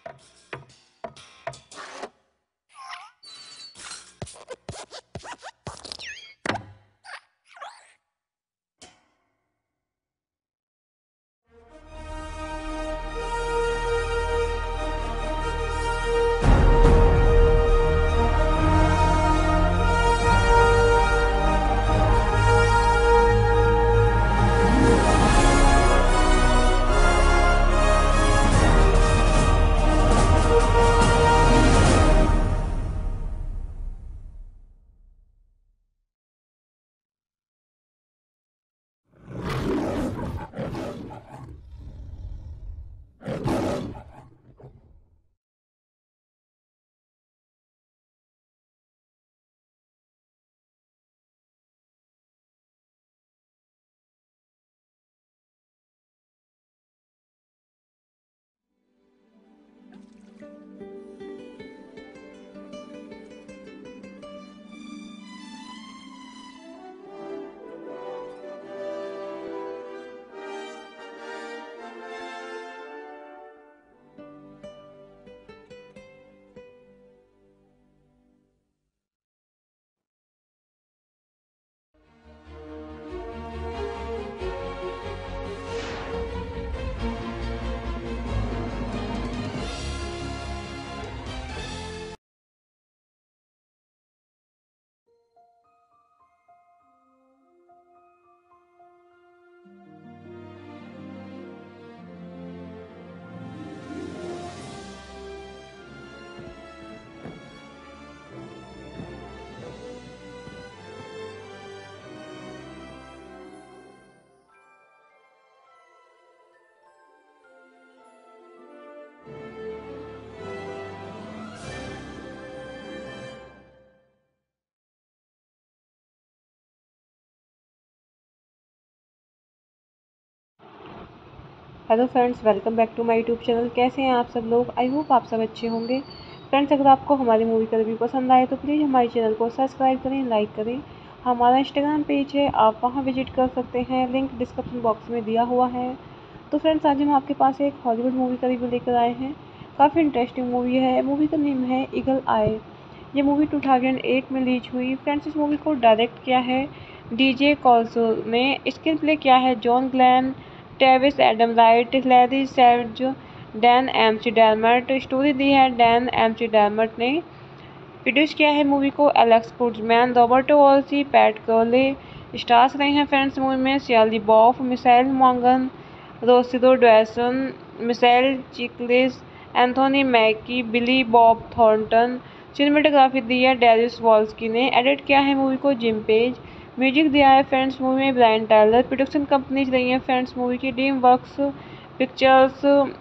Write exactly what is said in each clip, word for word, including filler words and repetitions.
Hello friends, welcome back to my YouTube channel. कैसे हैं आप सब लोग? आई होप आप सब अच्छे होंगे। फ्रेंड्स, अगर आपको हमारी मूवी का रिव्यू पसंद आए तो प्लीज़ हमारे चैनल को सब्सक्राइब करें, लाइक करें। हमारा इंस्टाग्राम पेज है, आप वहां विजिट कर सकते हैं, लिंक डिस्क्रिप्शन बॉक्स में दिया हुआ है। तो फ्रेंड्स, आज हम आपके पास एक हॉलीवुड मूवी का रिव्यू लेकर आए हैं। काफ़ी इंटरेस्टिंग मूवी है। मूवी का नेम है ईगल आई। ये मूवी टू थाउजेंड एट में रिलीज हुई। फ्रेंड्स, इस मूवी को डायरेक्ट किया है डीजे कॉल्सो ने। स्क्रीन प्ले किया है John Glenn, Travis Adam Wright, Larry says, Dan McDermott. Story दी है डैन एमसी डैलमर्ट ने। प्रोड्यूस किया है मूवी को Alex Kurtzman, Roberto Orci, Pat कर्ले। स्टार्स रहे हैं फ्रेंड्स मूवी में सियाली बॉफ, मिसाइल मॉन्गन, Rosario Dawson, Michael Chiklis, Anthony Mackie, Billy Bob Thornton. Cinematography दी है डेरियस वॉल्स्की ने। एडिट किया है मूवी को जिम पेज। म्यूजिक दिया है फ्रेंड्स मूवी में ब्रायन टाइलर। प्रोडक्शन कंपनीज रही हैं फ्रेंड्स मूवी की dream works pictures,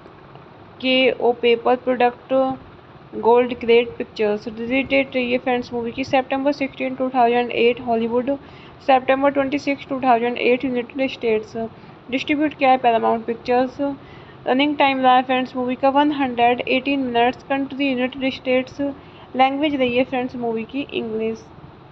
K O paper product, gold grade pictures. Release date रही है फ्रेंड्स मूवी की September sixteen two thousand eight Hollywood, September twenty six two thousand eight United States. Distribute किया है Paramount Pictures. Running time रहा है friends movie का one hundred eighteen minutes. Country United States. Language रही है friends movie की English.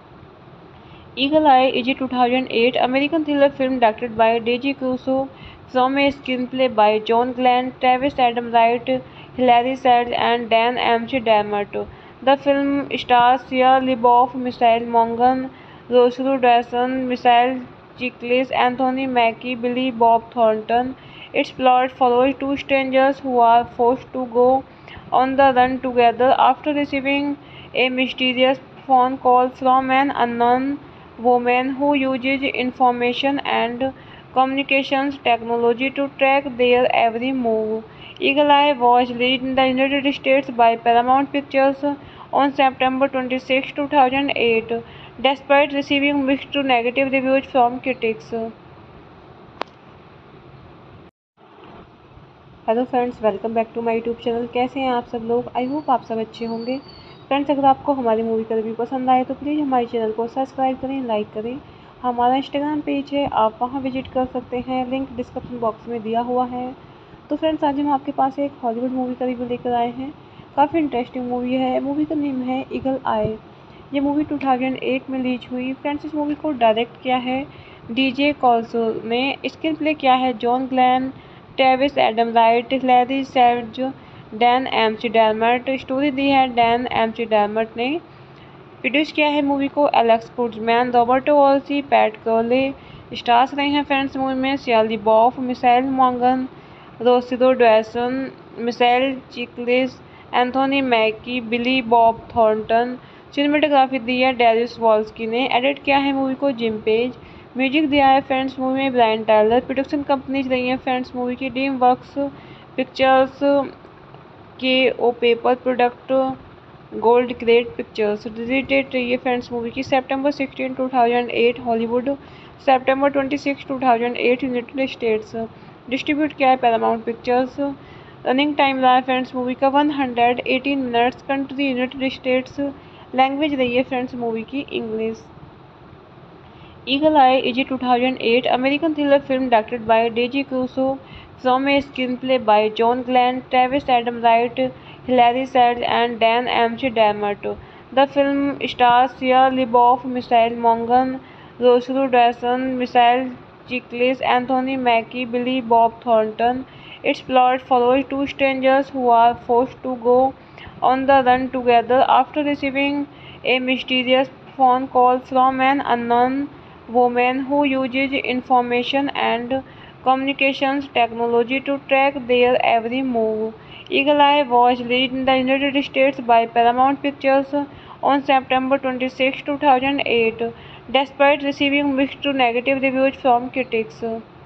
Eagle Eye is a two thousand eight American thriller film directed by Deji Crusoe from a screenplay by John Glenn, Travis Adam Wright, Hilary Swank, and Dan M C Dillard. The film stars Shia LaBeouf, Michelle Monaghan, Rosario Dawson, Michael Chiklis, Anthony Mackie, Billy Bob Thornton. Its plot follows two strangers who are forced to go on the run together after receiving a mysterious phone call from an unknown woman who uses information and communications technology to track their every move. Eagle Eye was released in the United States by Paramount Pictures on September twenty-sixth, two thousand eight, despite receiving mixed to negative reviews from critics. Hello friends, welcome back to my YouTube channel. कैसे हैं आप सब लोग? I hope आप सब अच्छे होंगे। Friends, अगर आपको हमारी मूवी का रिव्यू पसंद आए तो प्लीज़ हमारे चैनल को सब्सक्राइब करें, लाइक करें। हमारा इंस्टाग्राम पेज है, आप वहां विजिट कर सकते हैं, लिंक डिस्क्रिप्शन बॉक्स में दिया हुआ है। तो फ्रेंड्स, आज हम आपके पास एक हॉलीवुड मूवी का रिव्यू लेकर आए हैं। काफ़ी इंटरेस्टिंग मूवी है। मूवी का नेम है ईगल आई। ये मूवी टू थाउजेंड एट में रिलीज हुई। फ्रेंड्स, इस मूवी को डायरेक्ट किया है डीजे कॉल्सो ने। स्क्रीन प्ले किया है John Glenn, Travis Adam Wright, Larry says, Dan McDermott. Story दी है डैन एम सी डैलमर्ट ने। प्रोड्यूस किया है मूवी को Alex Kurtzman, Roberto Orci, Pat कर्ले। स्टार्स रहे हैं फ्रेंड्स मूवी में सियाली बॉफ, मिसाइल मॉन्गन, Rosario Dawson, Michael Chiklis, Anthony Mackie, Billy Bob Thornton. Cinematography दी है डेरिस वॉल्स्की ने। एडिट किया है मूवी को जिम पेज। म्यूजिक दिया है फ्रेंड्स मूवी में ब्रायन टायलर। प्रोडक्शन कंपनीज रही हैं फ्रेंड्स मूवी की dream works pictures, K O paper product, gold grade pictures. Release date रही है फ्रेंड्स मूवी की सितंबर sixteen two thousand eight Hollywood, सितंबर twenty six two thousand eight United States. Distribute किया है Paramount Pictures. Running time रहा है friends movie का one hundred eighteen minutes. Country United States. Language रही है फ्रेंड्स मूवी की English. Eagle Eye is a two thousand eight American thriller film directed by Daisy Caruso from a screenplay by John Glenn, Travis Adam Wright, Hilary Swank, and Dan M C Dillard. The film stars Shia LaBeouf, Michelle Monaghan, Rosario Dawson, Michael Chiklis, Anthony Mackie, Billy Bob Thornton. Its plot follows two strangers who are forced to go on the run together after receiving a mysterious phone call from an unknown woman who uses information and communications technology to track their every move. Eagle Eye was released in the United States by Paramount Pictures on September twenty-sixth, two thousand eight, despite receiving mixed to negative reviews from critics.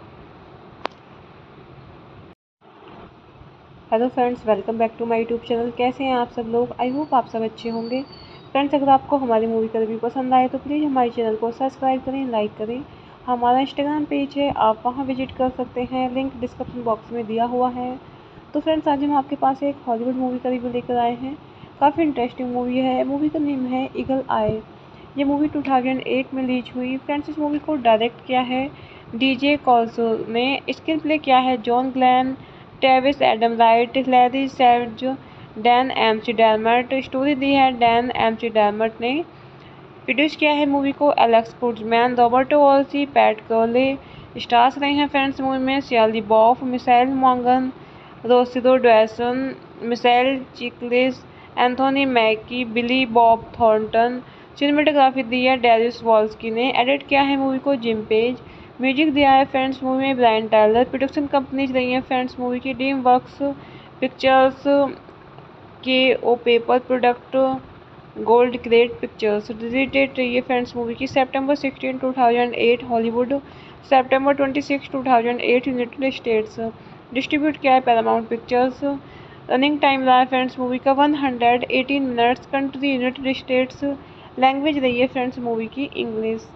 Hello friends, welcome back to my YouTube channel. कैसे हैं आप सब लोग? I hope आप सब अच्छे होंगे। Friends, अगर आपको हमारी मूवी का रिव्यू पसंद आए तो प्लीज़ हमारे चैनल को सब्सक्राइब करें, लाइक करें। हमारा इंस्टाग्राम पेज है, आप वहां विजिट कर सकते हैं, लिंक डिस्क्रिप्शन बॉक्स में दिया हुआ है। तो फ्रेंड्स, आज हम आपके पास एक हॉलीवुड मूवी का रिव्यू लेकर आए हैं। काफ़ी इंटरेस्टिंग मूवी है। मूवी का नेम है ईगल आई। ये मूवी टू थाउजेंड एट में रिलीज हुई। फ्रेंड्स, इस मूवी को डायरेक्ट किया है डीजे कॉल्सो ने। स्क्रीन प्ले किया है John Glenn, Travis Adam Wright, Hillary सैंक, Dan McDermott. Story दी है डैन एम सी डैलमर्ट ने। प्रोड्यूस किया है मूवी को Alex Kurtzman, Roberto Orci, Pat कर्ले। स्टार्स रहे हैं फ्रेंड्स मूवी में सियाली बॉफ, मिसाइल मॉन्गन, Rosario Dawson, Michael Chiklis, Anthony Mackie, Billy Bob Thornton. Cinematography दी है डेरिस वॉल्स्की ने। एडिट किया है मूवी को जिम पेज। म्यूजिक दिया है फ्रेंड्स मूवी में ब्रायन टायलर। प्रोडक्शन कंपनीज रही हैं फ्रेंड्स मूवी की dream works pictures, K O paper product, gold grade pictures. Release date रही है फ्रेंड्स मूवी की सितंबर sixteen two thousand eight Hollywood, सितंबर twenty six two thousand eight United States. Distribute किया है Paramount Pictures. Running time रहा है friends movie का one hundred eighteen minutes. Country United States. Language रही है फ्रेंड्स मूवी की English.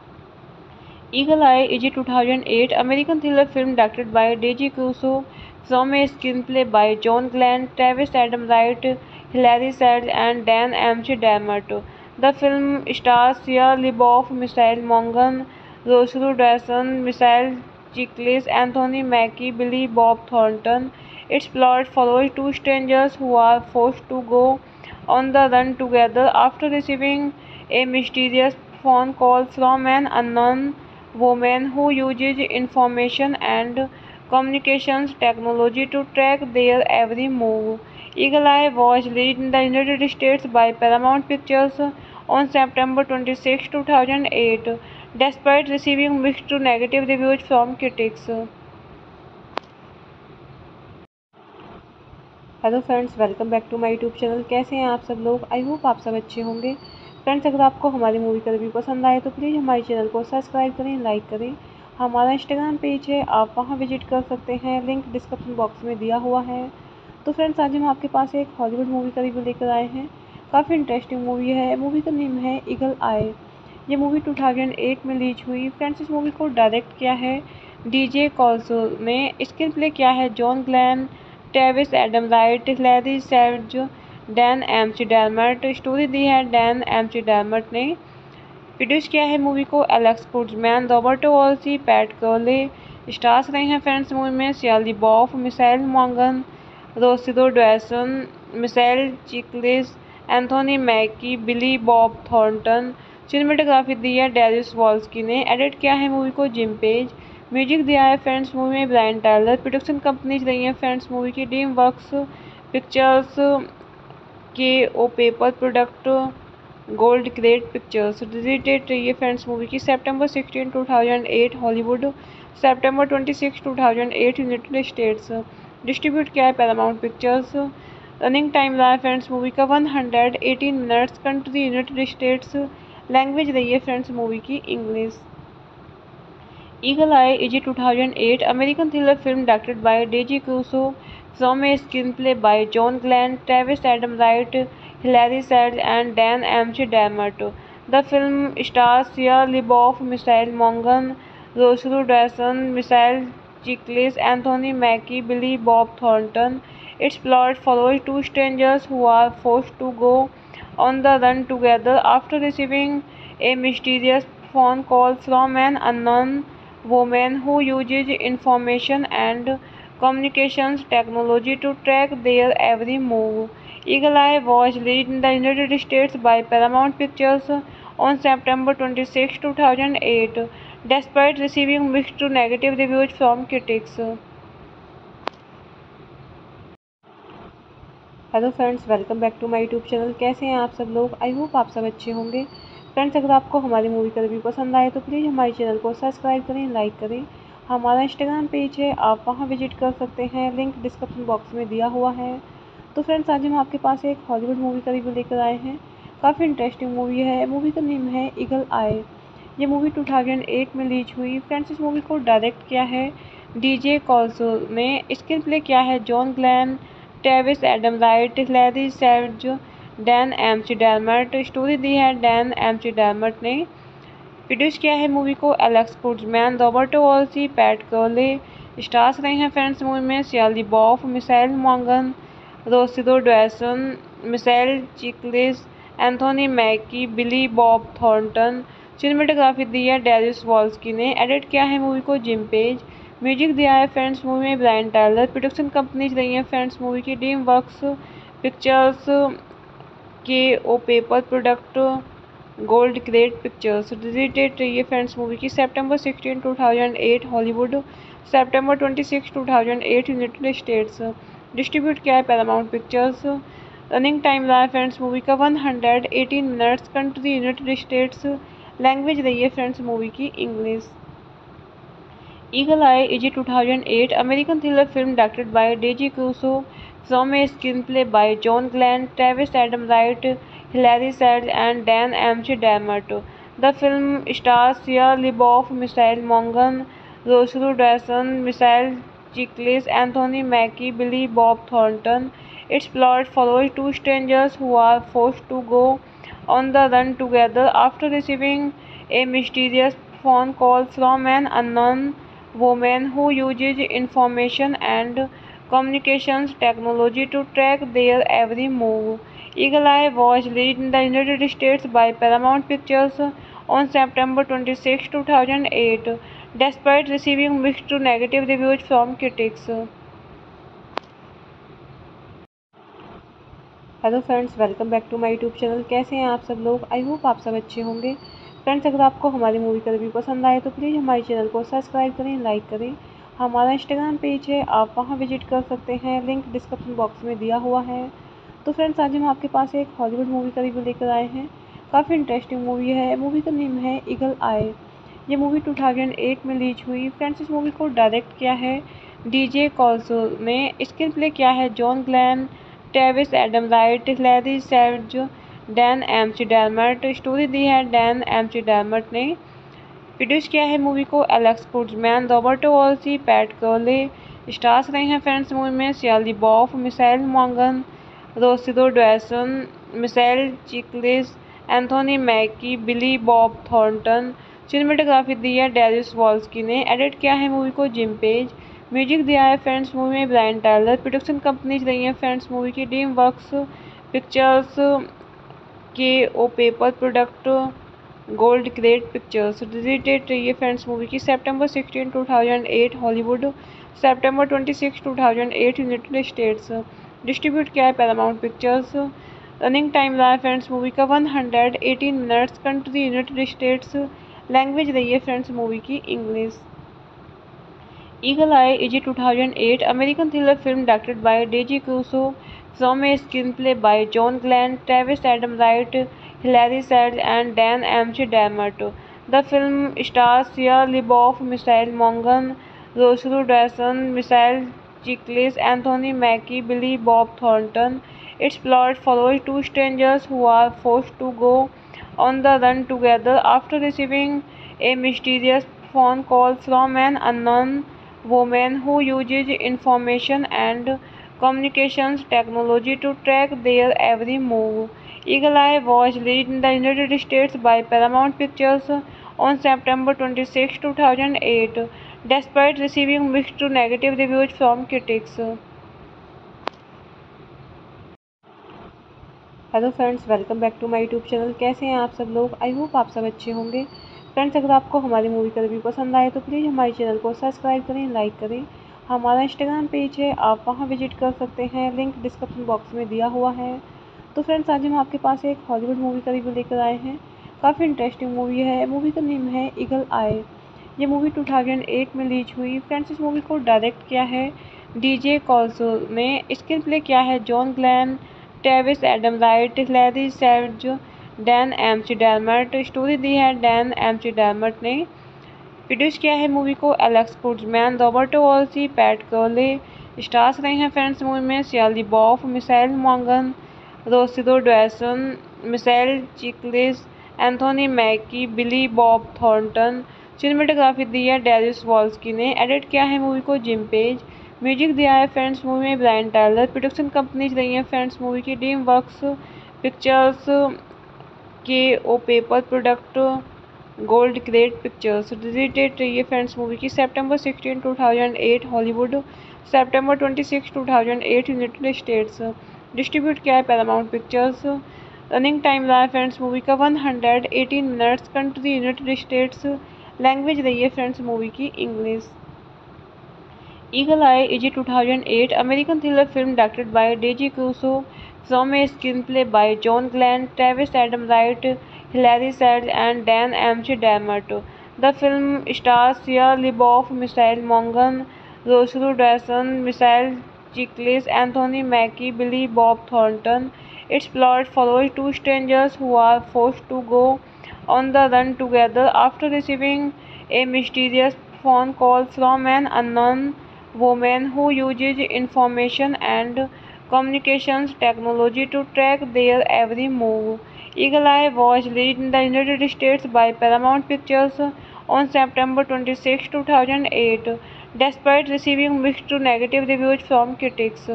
Eagle Eye is a two thousand eight American thriller film directed by Daisy Caruso from a screenplay by John Glenn, Travis Adam Wright, Hilary Swank, and Dan M C Dillard. The film stars Shia LaBeouf, Michelle Monaghan, Rosario Dawson, Michael Chiklis, Anthony Mackie, Billy Bob Thornton. Its plot follows two strangers who are forced to go on the run together after receiving a mysterious phone call from an unknown woman who uses information and communications technology to track their every move. Eagle Eye was released in the United States by Paramount Pictures on September twenty-sixth, two thousand eight, despite receiving mixed to negative reviews from critics. Hello friends, welcome back to my YouTube channel. कैसे हैं आप सब लोग? I hope आप सब अच्छे होंगे। Friends, अगर आपको हमारी मूवी का रिव्यू पसंद आए तो प्लीज़ हमारे चैनल को सब्सक्राइब करें, लाइक करें। हमारा इंस्टाग्राम पेज है, आप वहां विजिट कर सकते हैं, लिंक डिस्क्रिप्शन बॉक्स में दिया हुआ है। तो फ्रेंड्स, आज हम आपके पास एक हॉलीवुड मूवी का रिव्यू लेकर आए हैं। काफ़ी इंटरेस्टिंग मूवी है। मूवी का नेम है ईगल आई। ये मूवी टू थाउजेंड एट में रिलीज हुई। फ्रेंड्स, इस मूवी को डायरेक्ट किया है डीजे कॉल्सो ने। स्क्रीन प्ले किया है John Glenn, Travis Adam Wright, Hillary सैंक, Dan McDermott. Story दी है डैन एम सी डैलमर्ट ने। प्रोड्यूस किया है मूवी को Alex Kurtzman, Roberto Orci, Pat कर्ले। स्टार्स रहे हैं फ्रेंड्स मूवी में सियाली बॉफ, मिसाइल मॉन्गन, Rosario Dawson, Michael Chiklis, Anthony Mackie, Billy Bob Thornton. Cinematography दी है डेरिस वॉल्स्की ने। एडिट किया है मूवी को जिम पेज। म्यूजिक दिया है फ्रेंड्स मूवी में ब्रायन टायलर। प्रोडक्शन कंपनीज रही हैं फ्रेंड्स मूवी की dream works pictures K O paper product gold grade pictures. Release date रही है फ्रेंड्स मूवी की सितंबर sixteen two thousand eight Hollywood, सितंबर twenty six two thousand eight United States. Distribute किया है Paramount Pictures. Running time रहा है friends movie का one hundred eighteen minutes. Country United States. Language रही है फ्रेंड्स मूवी की English. Eagle Eye is a two thousand eight American thriller film directed by Daisy Caruso from a screenplay by John Glenn, Travis Adam Wright, Hilary Swank, and Dan M C Dermott. The film stars Shia LaBeouf, Michelle Monaghan, Rosario Dawson, Michelle Chiklis, Anthony Mackie, Billy Bob Thornton. Its plot follows two strangers who are forced to go on the run together after receiving a mysterious phone call from an unknown woman who uses information and communications technology to track their every move. Eagle Eye was released in the United States by Paramount Pictures on September twenty-sixth, two thousand eight, despite receiving mixed to negative reviews from critics. Hello friends, welcome back to my YouTube channel. कैसे हैं आप सब लोग? I hope आप सब अच्छे होंगे। Friends, अगर आपको हमारी मूवी का रिव्यू पसंद आए तो प्लीज़ हमारे चैनल को सब्सक्राइब करें, लाइक करें। हमारा इंस्टाग्राम पेज है, आप वहां विजिट कर सकते हैं, लिंक डिस्क्रिप्शन बॉक्स में दिया हुआ है। तो फ्रेंड्स, आज हम आपके पास एक हॉलीवुड मूवी का रिव्यू लेकर आए हैं। काफ़ी इंटरेस्टिंग मूवी है। मूवी का नेम है ईगल आई। ये मूवी टू थाउजेंड एट में रिलीज हुई। फ्रेंड्स, इस मूवी को डायरेक्ट किया है डीजे कॉल्सो ने। स्क्रीन प्ले किया है John Glenn, Travis Adam Wright, Hillary सैव्ज, Dan McDermott. Story दी है डैन एम सी डैरमट ने। प्रोड्यूस किया है मूवी को Alex Kurtzman, Roberto Orci, Pat कर्ले। स्टार्स रहे हैं फ्रेंड्स मूवी में शिया लैबेओफ, मिशेल मॉन्गन, Rosario Dawson, Michael Chiklis, Anthony Mackie, Billy Bob Thornton. Cinematography दी है डेरिस वॉल्स्की ने। एडिट किया है मूवी को जिम पेज। म्यूजिक दिया है फ्रेंड्स मूवी में ब्रायन टायलर। प्रोडक्शन कंपनीज रही हैं फ्रेंड्स मूवी की dream works pictures K O paper product gold grade pictures. Release date रही है फ्रेंड्स मूवी की सितंबर sixteen two thousand eight Hollywood, सितंबर twenty six two thousand eight United States. Distribute किया है Paramount Pictures. Running time रहा है friends movie का one hundred eighteen minutes. Country United States. Language रही है फ्रेंड्स मूवी की English. Eagle Eye is a two thousand eight American thriller film directed by Daisy Caruso from a screenplay by John Glenn, Travis Adam Wright, Hilary Swank, and Dan M C Dermott. The film stars Shia LaBeouf, Michelle Monaghan, Rosario Dawson, Michelle Chiklis, Anthony Mackie, Billy Bob Thornton. Its plot follows two strangers who are forced to go on the run together after receiving a mysterious phone call from an unknown woman who uses information and communications technology to track their every move. Eagle Eye was released in the United States by Paramount Pictures on September twenty-sixth, two thousand eight, despite receiving mixed to negative reviews from critics. Hello friends, welcome back to my YouTube channel. कैसे हैं आप सब लोग? I hope आप सब अच्छे होंगे। Friends, अगर आपको हमारी मूवी का रिव्यू पसंद आए तो प्लीज़ हमारे चैनल को सब्सक्राइब करें, लाइक करें। हमारा इंस्टाग्राम पेज है, आप वहां विजिट कर सकते हैं, लिंक डिस्क्रिप्शन बॉक्स में दिया हुआ है। तो फ्रेंड्स, आज हम आपके पास एक हॉलीवुड मूवी का रिव्यू लेकर आए हैं। काफ़ी इंटरेस्टिंग मूवी है। मूवी का नेम है ईगल आई। ये मूवी टू थाउजेंड एट में रिलीज हुई। फ्रेंड्स, इस मूवी को डायरेक्ट किया है डीजे कॉल्सो ने। स्क्रीन प्ले किया है John Glenn, Travis Adam Wright, Hillary सैव्ज, Dan McDermott. Story दी है डैन एम सी डैरमट ने। प्रोड्यूस किया है मूवी को Alex Kurtzman, Roberto Orci, Pat कर्ले। स्टार्स रहे हैं फ्रेंड्स मूवी में शिया लैबेओफ, मिशेल मॉन्गन, Rosario Dawson, Michael Chiklis, Anthony Mackie, Billy Bob Thornton. Cinematography दी है डेरिस वॉल्स्की ने। एडिट किया है मूवी को जिम पेज। म्यूजिक दिया है फ्रेंड्स मूवी में ब्रायन टायलर। प्रोडक्शन कंपनीज रही हैं फ्रेंड्स मूवी की dream works pictures K O paper product gold grade pictures. Release date रही है फ्रेंड्स मूवी की सितंबर sixteen two thousand eight Hollywood, सितंबर twenty six two thousand eight United States. Distribute किया है Paramount Pictures. Running time रहा है friends movie का one hundred eighteen minutes. Country United States. Language रही है फ्रेंड्स मूवी की English. Eagle Eye is a two thousand eight American thriller film directed by Deji Crusoe from a screenplay by John Glenn, Travis Adam Wright, Hilary Swank, and Dan Amsterdamert. The film stars Shia LaBeouf, Michelle Monaghan, Rosario Dawson, Michelle Chiklis, Anthony Mackie, Billy Bob Thornton. Its plot follows two strangers who are forced to go on the run together after receiving a mysterious phone call from an unknown woman who uses information and communications technology to track their every move. Eagle Eye was released in the United States by Paramount Pictures on September twenty-sixth, two thousand eight, despite receiving mixed to negative reviews from critics. Hello friends, welcome back to my YouTube channel. कैसे हैं आप सब लोग? I hope आप सब अच्छे होंगे। Friends, अगर आपको हमारी मूवी का रिव्यू पसंद आए तो प्लीज़ हमारे चैनल को सब्सक्राइब करें, लाइक करें। हमारा इंस्टाग्राम पेज है, आप वहां विजिट कर सकते हैं, लिंक डिस्क्रिप्शन बॉक्स में दिया हुआ है। तो फ्रेंड्स, आज हम आपके पास एक हॉलीवुड मूवी का रिव्यू लेकर आए हैं। काफ़ी इंटरेस्टिंग मूवी है। मूवी का नेम है ईगल आई। ये मूवी टू थाउजेंड एट में रिलीज हुई। फ्रेंड्स, इस मूवी को डायरेक्ट किया है डीजे कॉल्सो ने। स्क्रीन प्ले किया है John Glenn, Travis Adam Wright, Hillary सैव्ज, डैन एम्स्टर्डमट। स्टोरी दी है डैन एम्स्टर्डमट ने। प्रोड्यूस किया है मूवी को Alex Kurtzman, Roberto Orci, Pat कर्ले। स्टार्स रहे हैं फ्रेंड्स मूवी में शिया लबेओफ, मिशेल मॉन्गन, Rosario Dawson, Michael Chiklis, Anthony Mackie, Billy Bob Thornton. Cinematography दी है डेरिस वॉल्स्की ने। एडिट किया है मूवी को जिम पेज। म्यूजिक दिया है फ्रेंड्स मूवी में ब्रायन टायलर। प्रोडक्शन कंपनीज रही हैं फ्रेंड्स मूवी की dream works pictures, K O paper product, gold grade pictures. Release date रही है फ्रेंड्स मूवी की September sixteen two thousand eight Hollywood, September twenty six two thousand eight United States. Distribute किया है Paramount Pictures. Running time रहा है friends movie का one hundred eighteen minutes. Country United States. Language रही है friends movie की English. Eagle Eye is a two thousand eight American thriller film directed by Deji Crusoe from a screenplay by John Glenn, Travis Adam Wright, Hilary Swank, and Dan Amsterdamert. The film stars Shia LaBeouf, Michelle Monaghan, Rosario Dawson, Michelle Chiklis, Anthony Mackie, Billy Bob Thornton. Its plot follows two strangers who are forced to go on the run together after receiving a mysterious phone call from an unknown woman who uses information and communications technology to track their every move. Eagle Eye was released in the United States by Paramount Pictures on September twenty-sixth, two thousand eight, despite receiving mixed to negative reviews from critics.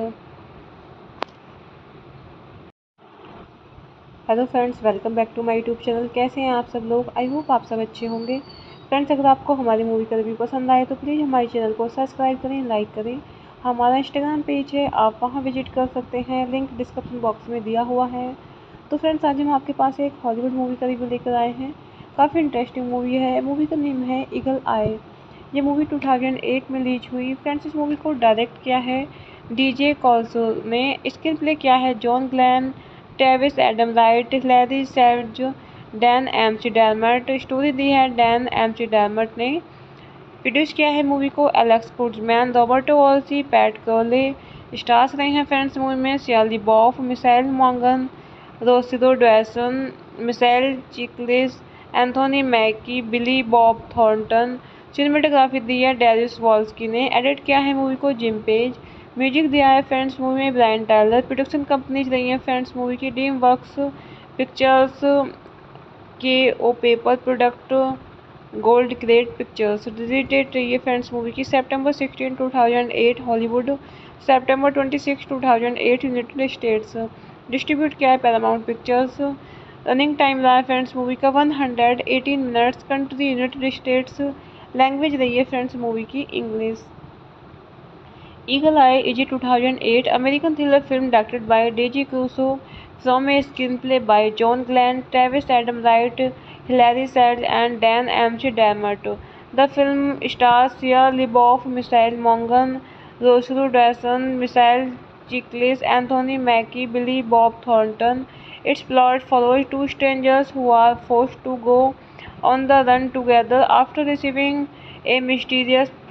Hello friends, welcome back to my YouTube channel. कैसे हैं आप सब लोग? I hope आप सब अच्छे होंगे। Friends, अगर आपको हमारी मूवी का रिव्यू पसंद आए तो प्लीज़ हमारे चैनल को सब्सक्राइब करें, लाइक करें। हमारा इंस्टाग्राम पेज है, आप वहां विजिट कर सकते हैं, लिंक डिस्क्रिप्शन बॉक्स में दिया हुआ है। तो फ्रेंड्स, आज हम आपके पास एक हॉलीवुड मूवी का रिव्यू लेकर आए हैं। काफ़ी इंटरेस्टिंग मूवी है। मूवी का नेम है ईगल आई। ये मूवी टू थाउजेंड एट में रिलीज हुई। फ्रेंड्स, इस मूवी को डायरेक्ट किया है डीजे कॉल्सो ने। स्क्रीन प्ले किया है John Glenn, Travis Adam Wright, Hillary सैव्ज, डैन एम्स्टर्डमट। स्टोरी दी है डैन एम्स्टर्डमट ने। प्रोड्यूस किया है मूवी को Alex Kurtzman, Roberto Orci, Pat कर्ले। स्टार्स रहे हैं फ्रेंड्स मूवी में शिया लबेओफ, मिशेल मॉन्गन, Rosario Dawson, Michael Chiklis, Anthony Mackie, Billy Bob Thornton. Cinematography दी है डेरिस वॉल्स्की ने। एडिट किया है मूवी को जिम पेज। म्यूजिक दिया है फ्रेंड्स मूवी में ब्रायन टायलर। प्रोडक्शन कंपनीज रही हैं फ्रेंड्स मूवी की dream works pictures, K O paper product, gold grade pictures. Release date रही है फ्रेंड्स मूवी की September sixteen two thousand eight Hollywood, September twenty six two thousand eight United States. Distribute किया है Paramount Pictures. Running time रहा है friends movie का one hundred eighteen minutes. Country United States. Language रही है friends movie की English. Eagle Eye is a two thousand eight American thriller film directed by Deji Crusoe from a screenplay by John Glenn, Travis Adam Wright, Hilary Swank, and Dan Amsterdamert. The film stars Shia LaBeouf, Michelle Monaghan, Rosario Dawson, Michelle Chiklis, Anthony Mackie, Billy Bob Thornton. Its plot follows two strangers who are forced to go on the run together after receiving a mysterious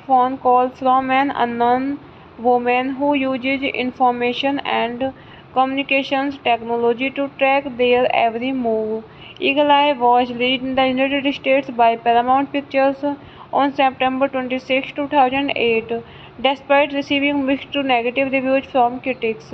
phone call from an unknown woman who uses information and communications technology to track their every move. Eagle Eye was released in the United States by Paramount Pictures on September twenty-sixth, two thousand eight, despite receiving mixed to negative reviews from critics.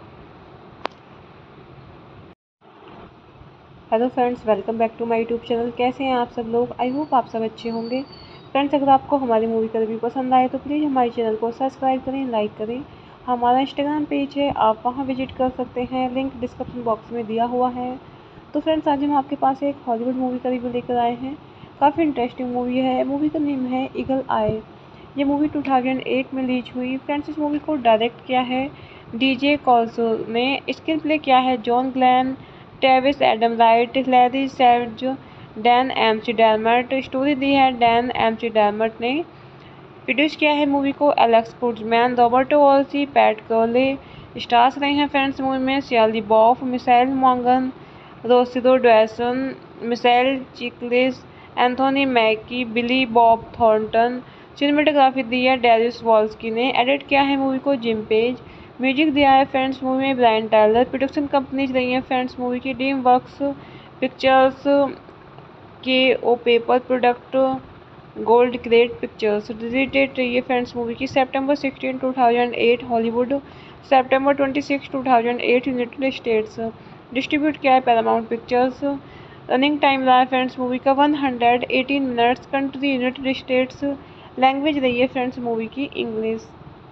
Hello friends, welcome back to my YouTube channel. कैसे हैं आप सब लोग? I hope आप सब अच्छे होंगे। Friends, अगर आपको हमारी मूवी का रिव्यू पसंद आए तो प्लीज़ हमारे चैनल को सब्सक्राइब करें, लाइक करें। हमारा इंस्टाग्राम पेज है, आप वहां विजिट कर सकते हैं, लिंक डिस्क्रिप्शन बॉक्स में दिया हुआ है। तो फ्रेंड्स, आज हम आपके पास एक हॉलीवुड मूवी का रिव्यू लेकर आए हैं। काफ़ी इंटरेस्टिंग मूवी है। मूवी का नेम है ईगल आई। ये मूवी टू थाउजेंड एट में रिलीज हुई। फ्रेंड्स, इस मूवी को डायरेक्ट किया है डीजे कॉल्सो ने। स्क्रीन प्ले किया है John Glenn, Travis Adam Wright, Larry says, Dan McDermott. Story दी है डैन एमसी डैलमर्ट ने। प्रोड्यूस किया है मूवी को Alex Kurtzman, Roberto Orci, Pat कर्ले। स्टार्स रहे हैं फ्रेंड्स मूवी में सियाली बॉफ, मिसाइल मॉन्गन, Rosario Dawson, Michael Chiklis, Anthony Mackie, Billy Bob Thornton. Cinematography दी है डेरियस वॉल्स्की ने। एडिट किया है मूवी को जिम पेज। म्यूजिक दिया है फ्रेंड्स मूवी में ब्रायन टायलर। प्रोडक्शन कंपनीज रही हैं फ्रेंड्स मूवी की dream works pictures, K O paper product, gold grade pictures. Release date रही है फ्रेंड्स मूवी की September sixteen two thousand eight Hollywood, September twenty six two thousand eight United States. Distribute किया है Paramount Pictures. Running time रहा है friends movie का one hundred eighteen minutes. Country United States. Language रही है friends movie की English.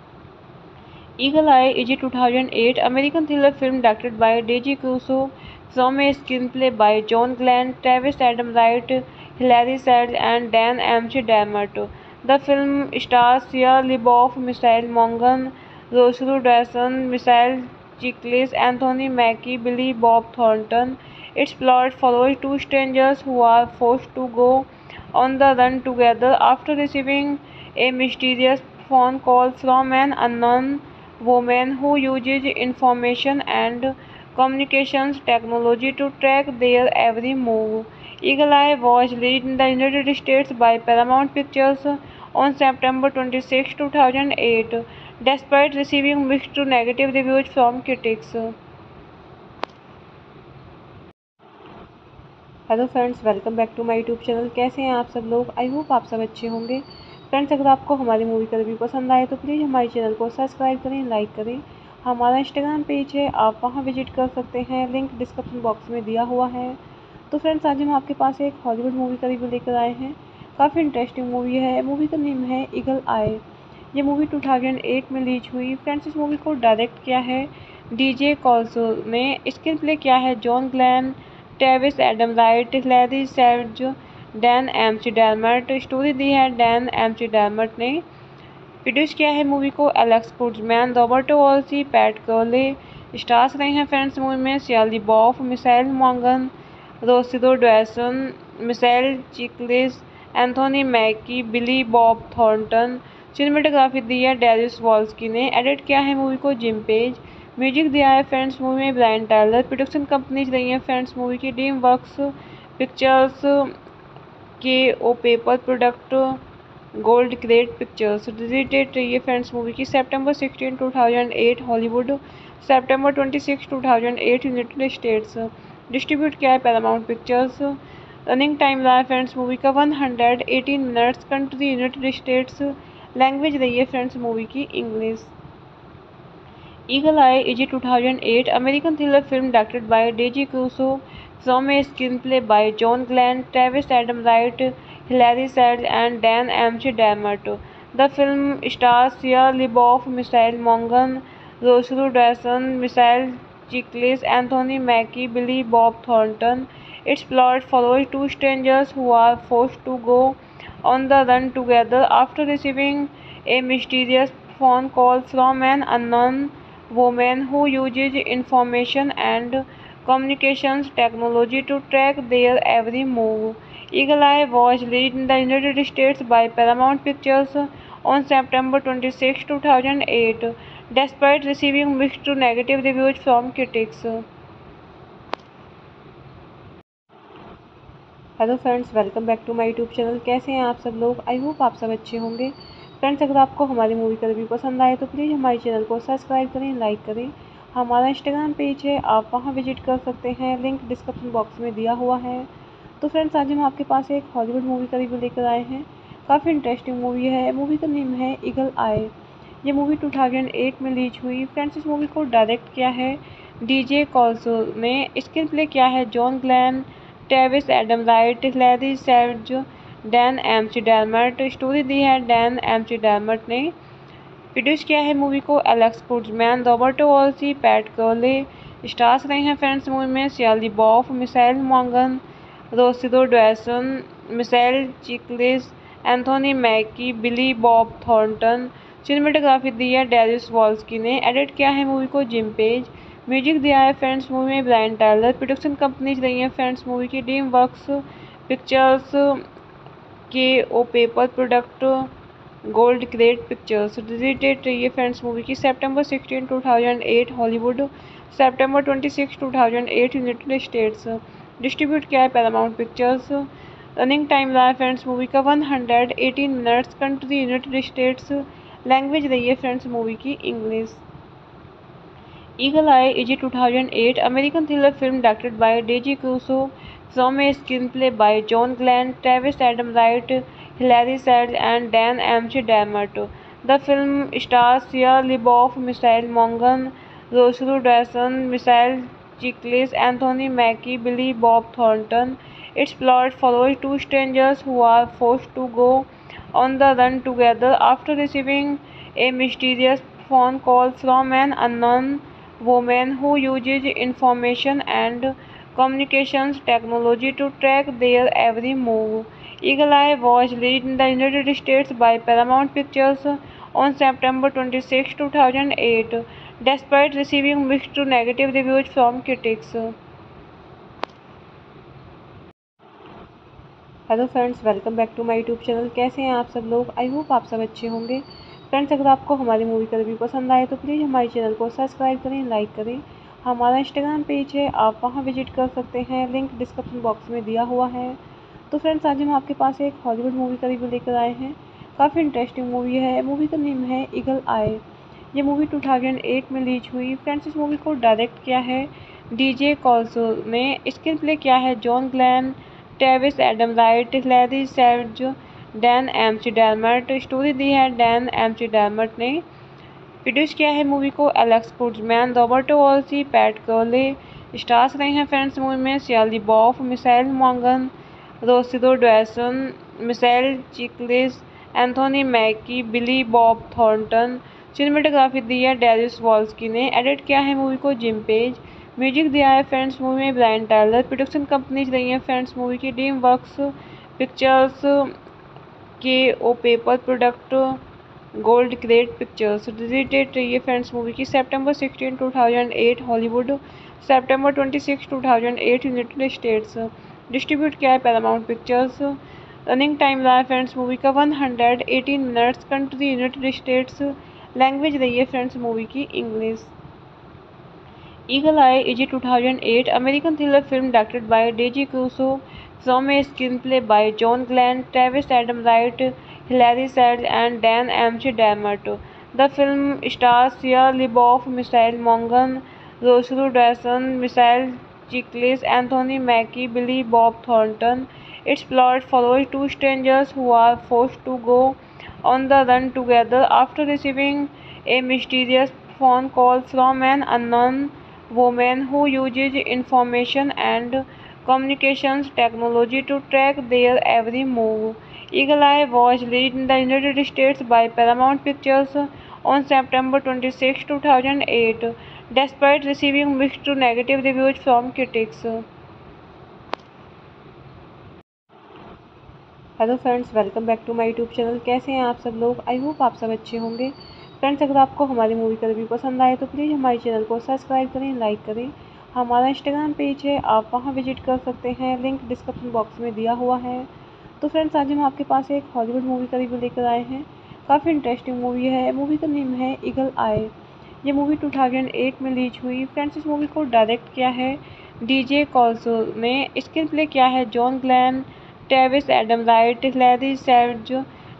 Eagle Eye is a two thousand eight American thriller film directed by Deji Crusoe from a screenplay by John Glenn, Travis Adam Wright, Hilary Swank, and Dan Amsterdamert. The film stars Shia LaBeouf, Michelle Monaghan, Rosario Dawson, Michael Chiklis, Anthony Mackie, Billy Bob Thornton. Its plot follows two strangers who are forced to go on the run together after receiving a mysterious phone call from an unknown woman who uses information and communications technology to track their every move. Eagle Eye was released in the United States by Paramount Pictures on September twenty-sixth, two thousand eight, despite receiving mixed to negative reviews from critics. Hello friends, welcome back to my YouTube channel. कैसे हैं आप सब लोग? I hope आप सब अच्छे होंगे। Friends, अगर आपको हमारी मूवी का रिव्यू पसंद आए तो प्लीज़ हमारे चैनल को सब्सक्राइब करें, लाइक करें। हमारा इंस्टाग्राम पेज है, आप वहां विजिट कर सकते हैं, लिंक डिस्क्रिप्शन बॉक्स में दिया हुआ है। तो फ्रेंड्स, आज हम आपके पास एक हॉलीवुड मूवी का रिव्यू लेकर आए हैं। काफ़ी इंटरेस्टिंग मूवी है। मूवी का नेम है ईगल आई। ये मूवी टू थाउजेंड एट में रिलीज हुई। फ्रेंड्स, इस मूवी को डायरेक्ट किया है डीजे कॉल्सो ने। स्क्रीन प्ले किया है John Glenn, Travis Adam Wright, Larry says, Dan McDermott. Story दी है डैन एमसी डैलमर्ट ने। प्रोड्यूस किया है मूवी को Alex Kurtzman, Roberto Orci, Pat कर्ले। स्टार्स रहे हैं फ्रेंड्स मूवी में सियाली बॉफ, मिसाइल मॉन्गन, Rosario Dawson, Michael Chiklis, Anthony Mackie, Billy Bob Thornton. Cinematography दी है डेरियस वॉल्स्की ने। एडिट किया है मूवी को जिम पेज। म्यूजिक दिया है फ्रेंड्स मूवी में ब्रायन टायलर। प्रोडक्शन कंपनीज रही हैं फ्रेंड्स मूवी की dream works pictures, K O paper product, gold grade pictures. Release date रही है फ्रेंड्स मूवी की September sixteen two thousand eight Hollywood, September twenty six two thousand eight United States. Distribute किया है Paramount Pictures. Running time रहा है friends movie का one hundred eighteen minutes. Country United States. Language रही है friends movie की English. Eagle Eye is a two thousand eight American thriller film directed by Deji Crusoe from a screenplay by John Glenn, Travis Adam Wright, Hilary Swank, and Dan Amsterdamert. The film stars Shia LaBeouf, Michelle Monaghan, Rosario Dawson, Michael Chiklis, Anthony Mackie, Billy Bob Thornton. Its plot follows two strangers who are forced to go on the run together after receiving a mysterious phone call from an unknown woman who uses information and communications technology to track their every move. Eagle Eye was released in the United States by Paramount Pictures on September twenty-sixth, two thousand eight, despite receiving mixed to negative reviews from critics. Hello friends, welcome back to my YouTube channel. कैसे हैं आप सब लोग? I hope आप सब अच्छे होंगे। Friends अगर आपको हमारी मूवी का रिव्यू पसंद आए तो प्लीज़ हमारे चैनल को सब्सक्राइब करें, लाइक करें। हमारा इंस्टाग्राम पेज है, आप वहां विजिट कर सकते हैं, लिंक डिस्क्रिप्शन बॉक्स में दिया हुआ है। तो फ्रेंड्स आज हम आपके पास एक हॉलीवुड मूवी का रिव्यू लेकर आए हैं। काफ़ी इंटरेस्टिंग मूवी है। मूवी का नेम है ईगल आई। ये मूवी टू थाउजेंड एट में रिलीज हुई। फ्रेंड्स इस मूवी को डायरेक्ट किया है डीजे कॉल्सो ने। स्क्रीन प्ले किया है John Glenn, Travis Adam Wright, Larry Seitz, Dan McDermott. Story दी है डैन एमसी डैलमर्ट ने। प्रोड्यूस किया है मूवी को Alex Kurtzman, Roberto Orci, Pat कर्ले। स्टार्स रहे हैं फ्रेंड्स मूवी में सियाली बॉफ, मिसाइल मॉन्गन, Rosario Dawson, Michael Chiklis, Anthony Mackie, Billy Bob Thornton. Cinematography दी है डेरिस वॉल्स्की ने। एडिट किया है मूवी को जिम पेज। म्यूजिक दिया है फ्रेंड्स मूवी में ब्रायन टायलर। प्रोडक्शन कंपनीज रही हैं फ्रेंड्स मूवी की dream works pictures, K O paper product, gold grade pictures. Release date रही है फ्रेंड्स मूवी की सितंबर sixteen two thousand eight Hollywood, सितंबर twenty six two thousand eight United States. Distribute किया है Paramount Pictures. Running time रहा है friends movie का one hundred eighteen minutes. Country United States. Language रही है फ्रेंड्स मूवी की English. Eagle Eye is a two thousand eight American thriller film directed by Daisy Caruso from a screenplay by John Glenn, Travis Adam Wright, Hilary Swank, and Dan M C Dillard. The film stars Shia LaBeouf, Michelle Monaghan, Rosario Dawson, Michael Chiklis, Anthony Mackie, Billy Bob Thornton. Its plot follows two strangers who are forced to go on the run together after receiving a mysterious phone call from an unknown woman who uses information and communications technology to track their every move. Eagle Eye was released in the United States by Paramount Pictures on September twenty-sixth, two thousand eight, despite receiving mixed to negative reviews from critics. Hello friends, welcome back to my YouTube channel. कैसे हैं आप सब लोग? I hope आप सब अच्छे होंगे। Friends अगर आपको हमारी मूवी का रिव्यू पसंद आए तो प्लीज़ हमारे चैनल को सब्सक्राइब करें, लाइक करें। हमारा इंस्टाग्राम पेज है, आप वहां विजिट कर सकते हैं, लिंक डिस्क्रिप्शन बॉक्स में दिया हुआ है। तो फ्रेंड्स आज हम आपके पास एक हॉलीवुड मूवी का रिव्यू लेकर आए हैं। काफ़ी इंटरेस्टिंग मूवी है। मूवी का नेम है ईगल आई। ये मूवी टू थाउजेंड एट में रिलीज हुई। फ्रेंड्स इस मूवी को डायरेक्ट किया है डीजे कॉल्सो ने। स्क्रीन प्ले किया है John Glenn, Travis Adam Wright, Larry Seitz, Dan McDermott. Story दी है डैन एमसी डैलमर्ट ने। प्रोड्यूस किया है मूवी को Alex Kurtzman, Roberto Orci, Pat कर्ले। स्टार्स रहे हैं फ्रेंड्स मूवी में सियाली बॉफ, मिसाइल मॉन्गन, Rosario Dawson, Michael Chiklis, Anthony Mackie, Billy Bob Thornton. Cinematography दी है डेरिस वॉल्स्की ने। एडिट किया है मूवी को जिम पेज। म्यूजिक दिया है फ्रेंड्स मूवी में ब्रायन टायलर। प्रोडक्शन कंपनीज रही हैं फ्रेंड्स मूवी की dream works pictures, K O paper product, gold grade pictures. Release date रही है फ्रेंड्स मूवी की सितंबर sixteen two thousand eight Hollywood, सितंबर twenty six two thousand eight United States. Distribute किया है Paramount Pictures. Running time रहा है friends movie का one hundred eighteen minutes. Country United States. Language रही है फ्रेंड्स मूवी की English. Eagle Eye is a two thousand eight American thriller film directed by Deji Crusoe from a screenplay by John Glenn, Travis Adam Wright, Hilary Swank, and Dan M C Dillard. The film stars Shia LaBeouf, Michelle Monaghan, Rosario Dawson, Michael Chiklis, Anthony Mackie, Billy Bob Thornton. Its plot follows two strangers who are forced to go on the run together after receiving a mysterious phone call from an unknown woman who uses information and communications technology to track their every move. Eagle Eye was released in the United States by Paramount Pictures on September twenty-sixth, two thousand eight, despite receiving mixed to negative reviews from critics. Hello friends, welcome back to my YouTube channel. कैसे हैं आप सब लोग? I hope आप सब अच्छे होंगे। Friends अगर आपको हमारी मूवी का रिव्यू पसंद आए तो प्लीज़ हमारे चैनल को सब्सक्राइब करें, लाइक करें। हमारा इंस्टाग्राम पेज है, आप वहां विजिट कर सकते हैं, लिंक डिस्क्रिप्शन बॉक्स में दिया हुआ है। तो फ्रेंड्स आज हम आपके पास एक हॉलीवुड मूवी का रिव्यू लेकर आए हैं। काफ़ी इंटरेस्टिंग मूवी है। मूवी का नेम है ईगल आई। ये मूवी टू थाउजेंड एट में रिलीज हुई। फ्रेंड्स इस मूवी को डायरेक्ट किया है डीजे कॉल्सो ने। स्क्रीन प्ले किया है John Glenn, Travis Adam Wright, Larry Seitz,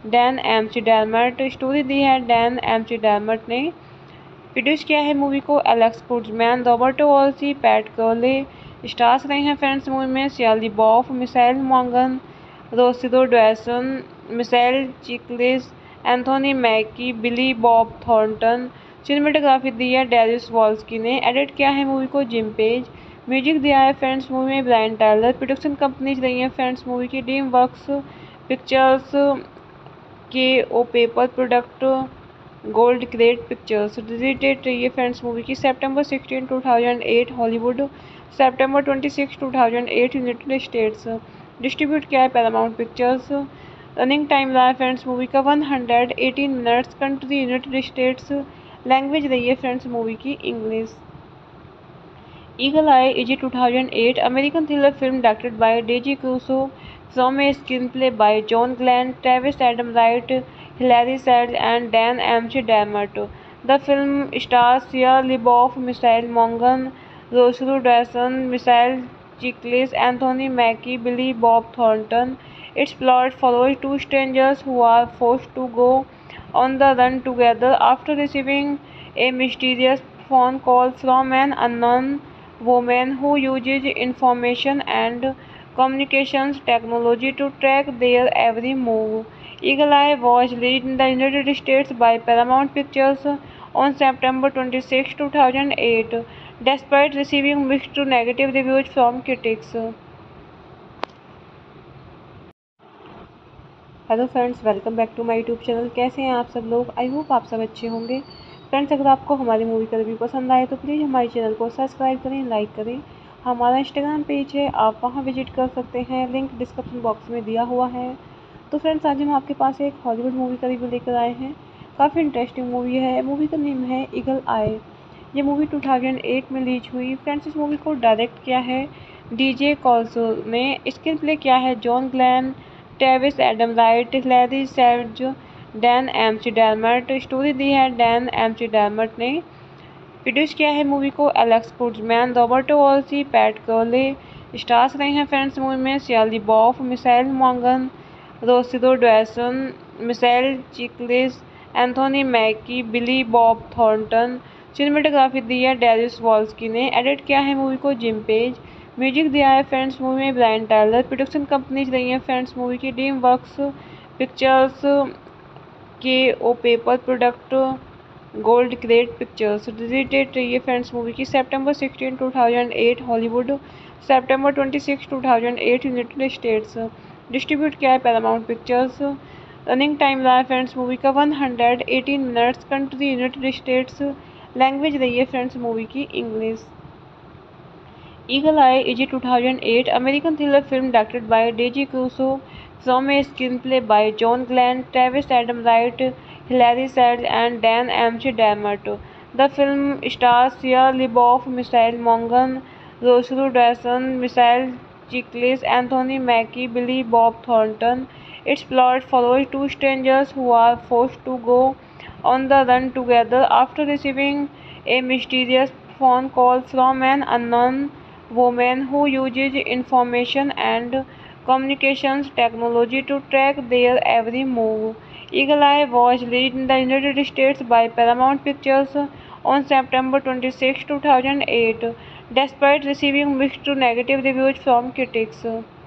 Dan McDermott. Story दी है डैन एम सी डैलमर्ट ने। प्रोड्यूस किया है मूवी को Alex Kurtzman, Roberto Orci, Pat कर्ले। स्टार्स रहे हैं फ्रेंड्स मूवी में सियाली बॉफ, मिसाइल मॉन्गन, Rosario Dawson, Michael Chiklis, Anthony Mackie, Billy Bob Thornton. Cinematography दी है डेरिस वॉल्स्की ने। एडिट किया है मूवी को जिम पेज। म्यूजिक दिया है फ्रेंड्स मूवी में ब्रायन टायलर। प्रोडक्शन कंपनीज रही हैं फ्रेंड्स मूवी की dream works pictures, K O paper product, gold grade pictures. Release date रही है फ्रेंड्स मूवी की सितंबर sixteen two thousand eight Hollywood, सितंबर twenty six two thousand eight United States. Distribute किया है Paramount Pictures. Running time रहा है friends movie का one hundred eighteen minutes. Country United States. Language रही है फ्रेंड्स मूवी की English. Eagle Eye is a two thousand eight American thriller film directed by Daisy Caruso from a screenplay by John Glenn, Travis Adam Wright, Hilary Swank, and Dan M C Dillard. The film stars Shia LaBeouf, Michelle Monaghan, Rosario Dawson, Michael Chiklis, Anthony Mackie, Billy Bob Thornton. Its plot follows two strangers who are forced to go on the run together after receiving a mysterious phone call from an unknown woman who uses information and communications technology to track their every move. Eagle Eye was released in the United States by Paramount Pictures on September twenty-sixth, two thousand eight, despite receiving mixed to negative reviews from critics. Hello friends, welcome back to my YouTube channel. कैसे हैं आप सब लोग? I hope आप सब अच्छे होंगे। Friends, अगर आपको हमारी मूवी का रिव्यू पसंद आए तो प्लीज़ हमारे चैनल को सब्सक्राइब करें, लाइक करें। हमारा इंस्टाग्राम पेज है, आप वहां विजिट कर सकते हैं, लिंक डिस्क्रिप्शन बॉक्स में दिया हुआ है। तो फ्रेंड्स, आज हम आपके पास एक हॉलीवुड मूवी का रिव्यू लेकर आए हैं। काफ़ी इंटरेस्टिंग मूवी है। मूवी का नेम है ईगल आई। ये मूवी टू थाउजेंड एट में रिलीज हुई। फ्रेंड्स, इस मूवी को डायरेक्ट किया है डीजे कॉल्सो ने। स्क्रीन प्ले किया है John Glenn, Travis Adam Wright, Hillary सैव्ज, Dan McDermott. Story दी है डैन एम सी डैलमर्ट ने। प्रोड्यूस किया है मूवी को Alex Kurtzman, Roberto Orci, Pat कर्ले। स्टार्स रहे हैं फ्रेंड्स मूवी में सियाली बॉफ, मिसाइल मॉन्गन, Rosario Dawson, Michael Chiklis, Anthony Mackie, Billy Bob Thornton. Cinematography दी है डेरिस वॉल्स्की ने। एडिट किया है मूवी को जिम पेज। म्यूजिक दिया है फ्रेंड्स मूवी में ब्रायन टायलर। प्रोडक्शन कंपनीज रही हैं फ्रेंड्स मूवी की dream works pictures, K O paper product, gold grade pictures. Release date रही है फ्रेंड्स मूवी की सितंबर sixteen two thousand eight Hollywood, सितंबर twenty six two thousand eight United States. Distribute किया है Paramount Pictures. Running time रहा है friends movie का one hundred eighteen minutes. Country United States. Language रही है फ्रेंड्स मूवी की English. Eagle Eye is a two thousand eight American thriller film directed by Daisy Caruso from a screenplay by John Glenn, Travis Adam Wright, Hilary Swank, and Dan M C Dillard. The film stars Shia LaBeouf, Michelle Monaghan, Rosario Dawson, Michael Chiklis, Anthony Mackie, Billy Bob Thornton. Its plot follows two strangers who are forced to go on the run together after receiving a mysterious phone call from an unknown woman who uses information and communications technology to track their every move. Eagle Eye was released in the United States by Paramount Pictures on September twenty-sixth, two thousand eight, despite receiving mixed to negative reviews from critics.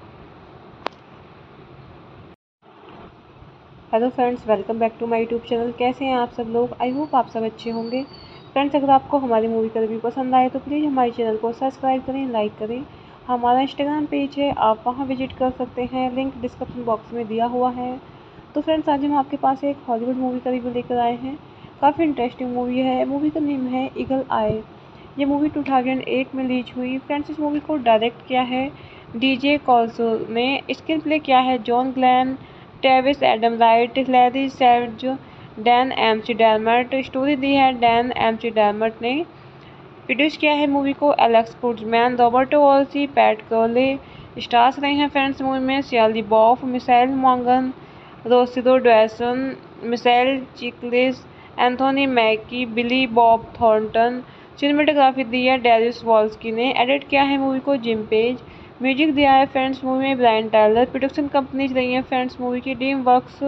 Hello friends, welcome back to my YouTube channel. कैसे हैं आप सब लोग? I hope आप सब अच्छे होंगे। Friends, अगर आपको हमारी मूवी का रिव्यू पसंद आए तो प्लीज़ हमारे चैनल को सब्सक्राइब करें, लाइक करें। हमारा इंस्टाग्राम पेज है, आप वहां विजिट कर सकते हैं, लिंक डिस्क्रिप्शन बॉक्स में दिया हुआ है। तो फ्रेंड्स, आज हम आपके पास एक हॉलीवुड मूवी का रिव्यू लेकर आए हैं। काफ़ी इंटरेस्टिंग मूवी है। मूवी का नेम है ईगल आई। ये मूवी टू थाउजेंड एट में रिलीज हुई। फ्रेंड्स, इस मूवी को डायरेक्ट किया है डीजे कॉल्सो ने। स्क्रीन प्ले किया है John Glenn, Travis Adam Wright, Hillary सैव्ज, Dan McDermott. Story दी है डैन एम सी डैलमर्ट ने। प्रोड्यूस किया है मूवी को Alex Kurtzman, Roberto Orci, Pat कर्ले। स्टार्स रहे हैं फ्रेंड्स मूवी में सियाली बॉफ, मिसाइल मॉन्गन, Rosario Dawson, Michael Chiklis, Anthony Mackie, Billy Bob Thornton. Cinematography दी है डेरिस वॉल्स्की ने। एडिट किया है मूवी को जिम पेज। म्यूजिक दिया है फ्रेंड्स मूवी में ब्रायन टायलर। प्रोडक्शन कंपनीज रही हैं फ्रेंड्स मूवी की dream works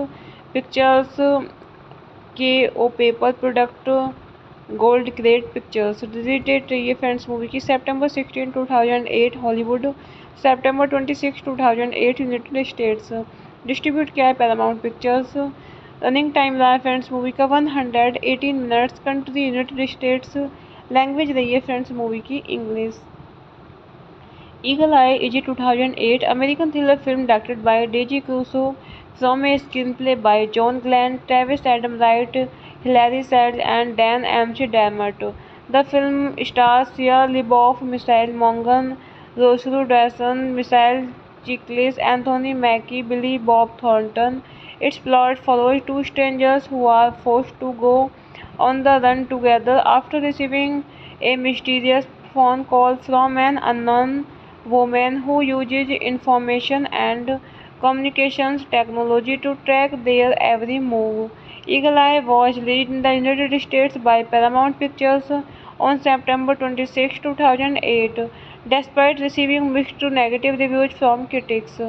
pictures K O paper product gold grade pictures. Release date रही है फ्रेंड्स मूवी की सितंबर sixteen two thousand eight Hollywood, सितंबर twenty six two thousand eight United States. Distribute किया है Paramount Pictures. Running time रहा है friends movie का one hundred eighteen minutes. Country United States. Language रही है फ्रेंड्स मूवी की English. Eagle Eye is a two thousand eight American thriller film directed by Daisy Caruso from a screenplay by John Glenn, Travis Adam Wright, Hilary Swank, and Dan M C Dermott. The film stars Shia LaBeouf, Michelle Monaghan, Rosario Dawson, Michelle Chiklis, Anthony Mackie, Billy Bob Thornton. Its plot follows two strangers who are forced to go on the run together after receiving a mysterious phone call from an unknown woman who uses information and communications technology to track their every move. Eagle Eye was released in the United States by Paramount Pictures on September twenty-sixth, two thousand eight, despite receiving mixed to negative reviews from critics.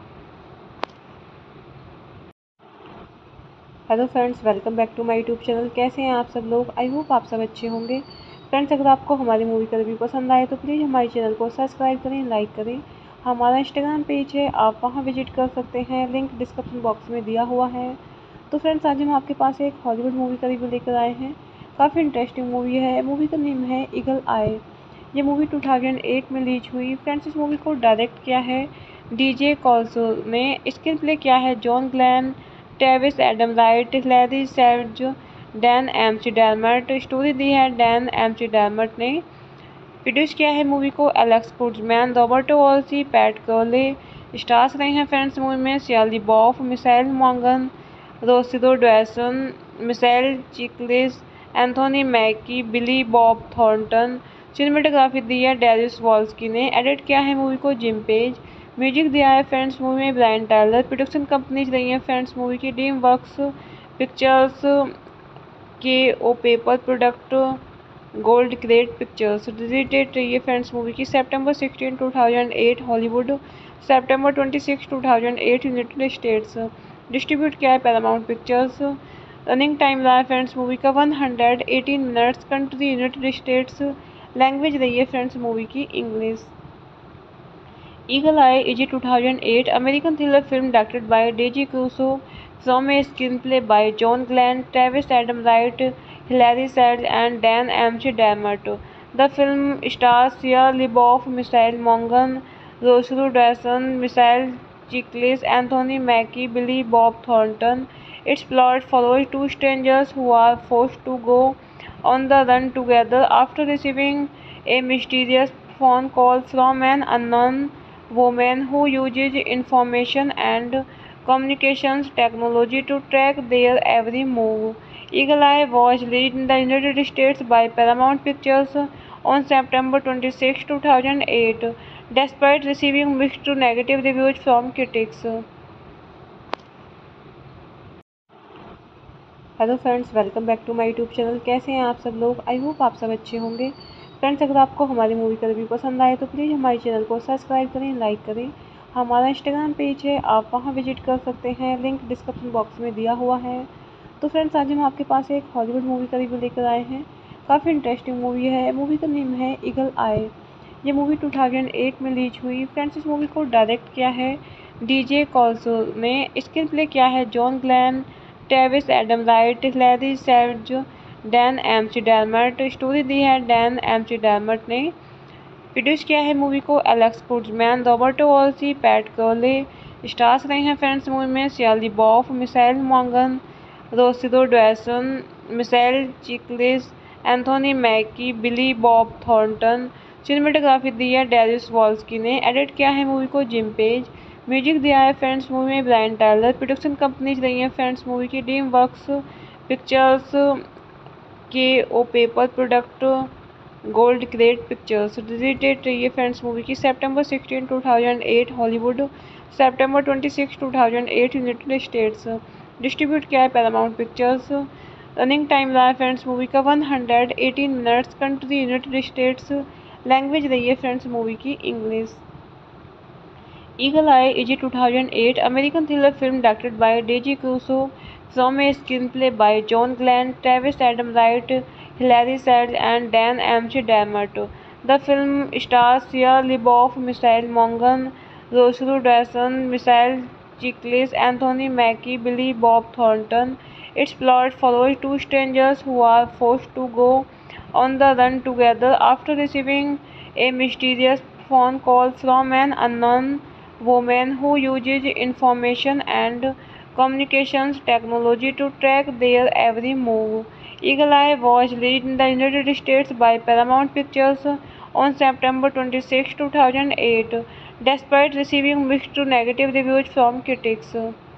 Hello friends, welcome back to my YouTube channel. कैसे हैं आप सब लोग? I hope आप सब अच्छे होंगे। Friends, अगर आपको हमारी मूवी का रिव्यू पसंद आए तो प्लीज़ हमारे चैनल को सब्सक्राइब करें, लाइक करें। हमारा इंस्टाग्राम पेज है, आप वहां विजिट कर सकते हैं, लिंक डिस्क्रिप्शन बॉक्स में दिया हुआ है। तो फ्रेंड्स, आज हम आपके पास एक हॉलीवुड मूवी का रिव्यू लेकर आए हैं। काफ़ी इंटरेस्टिंग मूवी है। मूवी का नेम है ईगल आई। ये मूवी टू थाउजेंड एट में रिलीज हुई। फ्रेंड्स, इस मूवी को डायरेक्ट किया है डीजे कॉल्सो ने। स्क्रीन प्ले किया है John Glenn, Travis Adam Wright, Hillary सैव्ज, Dan McDermott. Story दी है डैन एम सी डैरमट ने। प्रोड्यूस किया है मूवी को Alex Kurtzman, Roberto Orci, Pat कर्ले। स्टार्स रहे हैं फ्रेंड्स मूवी में शिया लैबेओफ, मिशेल मॉन्गन, Rosario Dawson, Michael Chiklis, Anthony Mackie, Billy Bob Thornton. Cinematography दी है डेरिस वॉल्स्की ने। एडिट किया है मूवी को जिम पेज। म्यूजिक दिया है फ्रेंड्स मूवी में ब्रायन टायलर। प्रोडक्शन कंपनीज रही हैं फ्रेंड्स मूवी की dream works pictures K O paper product gold grade pictures. Release date रही है फ्रेंड्स मूवी की सितंबर sixteen two thousand eight Hollywood, सितंबर twenty six two thousand eight United States. Distribute किया है Paramount Pictures. Running time रहा है friends movie का one hundred eighteen minutes. Country United States. Language रही है फ्रेंड्स मूवी की English. Eagle Eye is a two thousand eight American thriller film directed by Daisy Caruso from a screenplay by John Glenn, Travis Adam Wright, Hilary Swank, and Dan M C Dermott. The film stars Shia LaBeouf, Michelle Monaghan, Rosario Dawson, Michelle Chiklis, Anthony Mackie, Billy Bob Thornton. Its plot follows two strangers who are forced to go on the run together after receiving a mysterious phone call from an unknown woman who uses information and communications technology to track their every move. Eagle Eye was released in the United States by Paramount Pictures on September twenty-sixth, two thousand eight, despite receiving mixed to negative reviews from critics. Hello friends, welcome back to my YouTube channel. कैसे हैं आप सब लोग? I hope आप सब अच्छे होंगे। Friends, अगर आपको हमारी मूवी का रिव्यू पसंद आए तो प्लीज़ हमारे चैनल को सब्सक्राइब करें, लाइक करें। हमारा इंस्टाग्राम पेज है, आप वहां विजिट कर सकते हैं, लिंक डिस्क्रिप्शन बॉक्स में दिया हुआ है। तो फ्रेंड्स, आज हम आपके पास एक हॉलीवुड मूवी का रिव्यू लेकर आए हैं। काफ़ी इंटरेस्टिंग मूवी है। मूवी का नेम है ईगल आई। ये मूवी टू थाउजेंड एट में रिलीज हुई। फ्रेंड्स, इस मूवी को डायरेक्ट किया है डीजे कॉल्सो ने। स्क्रीन प्ले किया है John Glenn, Travis Adam Wright, Hillary सैव्ज, Dan McDermott. Story दी है डैन एम सी डैरमट ने। प्रोड्यूस किया है मूवी को Alex Kurtzman, Roberto Orci, Pat कर्ले। स्टार्स रहे हैं फ्रेंड्स मूवी में शिया लैबेओफ, मिशेल मॉन्गन, Rosario Dawson, Michael Chiklis, Anthony Mackie, Billy Bob Thornton. Cinematography दी है डेरिस वॉल्स्की ने। एडिट किया है मूवी को जिम पेज। म्यूजिक दिया है फ्रेंड्स मूवी में ब्रायन टायलर। प्रोडक्शन कंपनीज रही हैं फ्रेंड्स मूवी की dream works pictures K O paper product gold grade pictures. Release date रही है फ्रेंड्स मूवी की सितंबर sixteen two thousand eight Hollywood, सितंबर twenty six two thousand eight United States. Distribute किया है Paramount Pictures. Running time रहा है friends movie का one hundred eighteen minutes. Country United States. Language रही है फ्रेंड्स मूवी की English. Eagle Eye is a two thousand eight American thriller film directed by Deji Crusoe from a screenplay by John Glenn, Travis Adam Wright, Hilary Swank, and Dan Amsterdamert. The film stars Shia LaBeouf, Michelle Monaghan, Rosario Dawson, Michelle Chiklis, Anthony Mackie, Billy Bob Thornton. Its plot follows two strangers who are forced to go on the run together after receiving a mysterious phone call from an unknown woman who uses information and communications technology to track their every move. Eagle Eye was released in the United States by Paramount Pictures on September twenty-sixth, two thousand eight, despite receiving mixed to negative reviews from critics.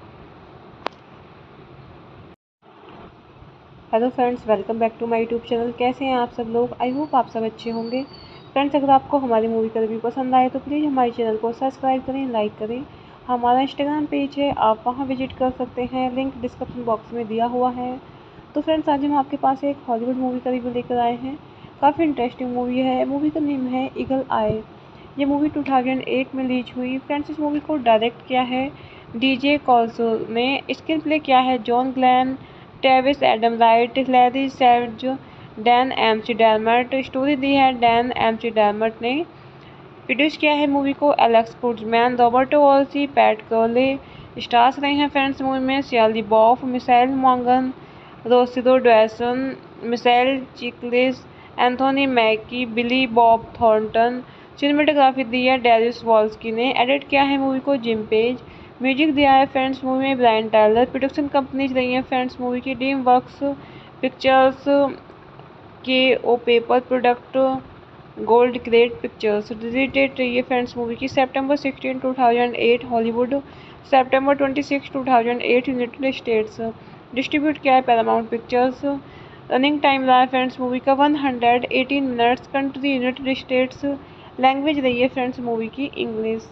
Hello friends, welcome back to my YouTube channel. कैसे हैं आप सब लोग? I hope आप सब अच्छे होंगे। Friends, अगर आपको हमारी मूवी का रिव्यू पसंद आए तो प्लीज़ हमारे चैनल को सब्सक्राइब करें, लाइक करें। हमारा इंस्टाग्राम पेज है, आप वहां विजिट कर सकते हैं, लिंक डिस्क्रिप्शन बॉक्स में दिया हुआ है। तो फ्रेंड्स, आज हम आपके पास एक हॉलीवुड मूवी का रिव्यू लेकर आए हैं। काफ़ी इंटरेस्टिंग मूवी है। मूवी का नेम है ईगल आई। ये मूवी टू थाउजेंड एट में रिलीज हुई। फ्रेंड्स, इस मूवी को डायरेक्ट किया है डीजे कॉल्सो ने। स्क्रीन प्ले किया है John Glenn, Travis Adam Wright, Hillary सैव्ज, डैन एम्स्टर्डमट। स्टोरी दी है डैन एम्स्टर्डमट ने। प्रोड्यूस किया है मूवी को Alex Kurtzman, Roberto Orci, Pat कर्ले। स्टार्स रहे हैं फ्रेंड्स मूवी में शिया लबेओफ, मिशेल मॉन्गन, Rosario Dawson, Michael Chiklis, Anthony Mackie, Billy Bob Thornton. Cinematography दी है डेरिस वॉल्स्की ने। एडिट किया है मूवी को जिम पेज। म्यूजिक दिया है फ्रेंड्स मूवी में ब्रायन टायलर। प्रोडक्शन कंपनीज रही हैं फ्रेंड्स मूवी की dream works pictures, K O paper product, gold grade pictures. Release date रही है फ्रेंड्स मूवी की September sixteen two thousand eight Hollywood, September twenty six two thousand eight United States. Distribute किया है Paramount Pictures. Running time रहा है friends movie का one hundred eighteen minutes. Country United States. Language रही है friends movie की English.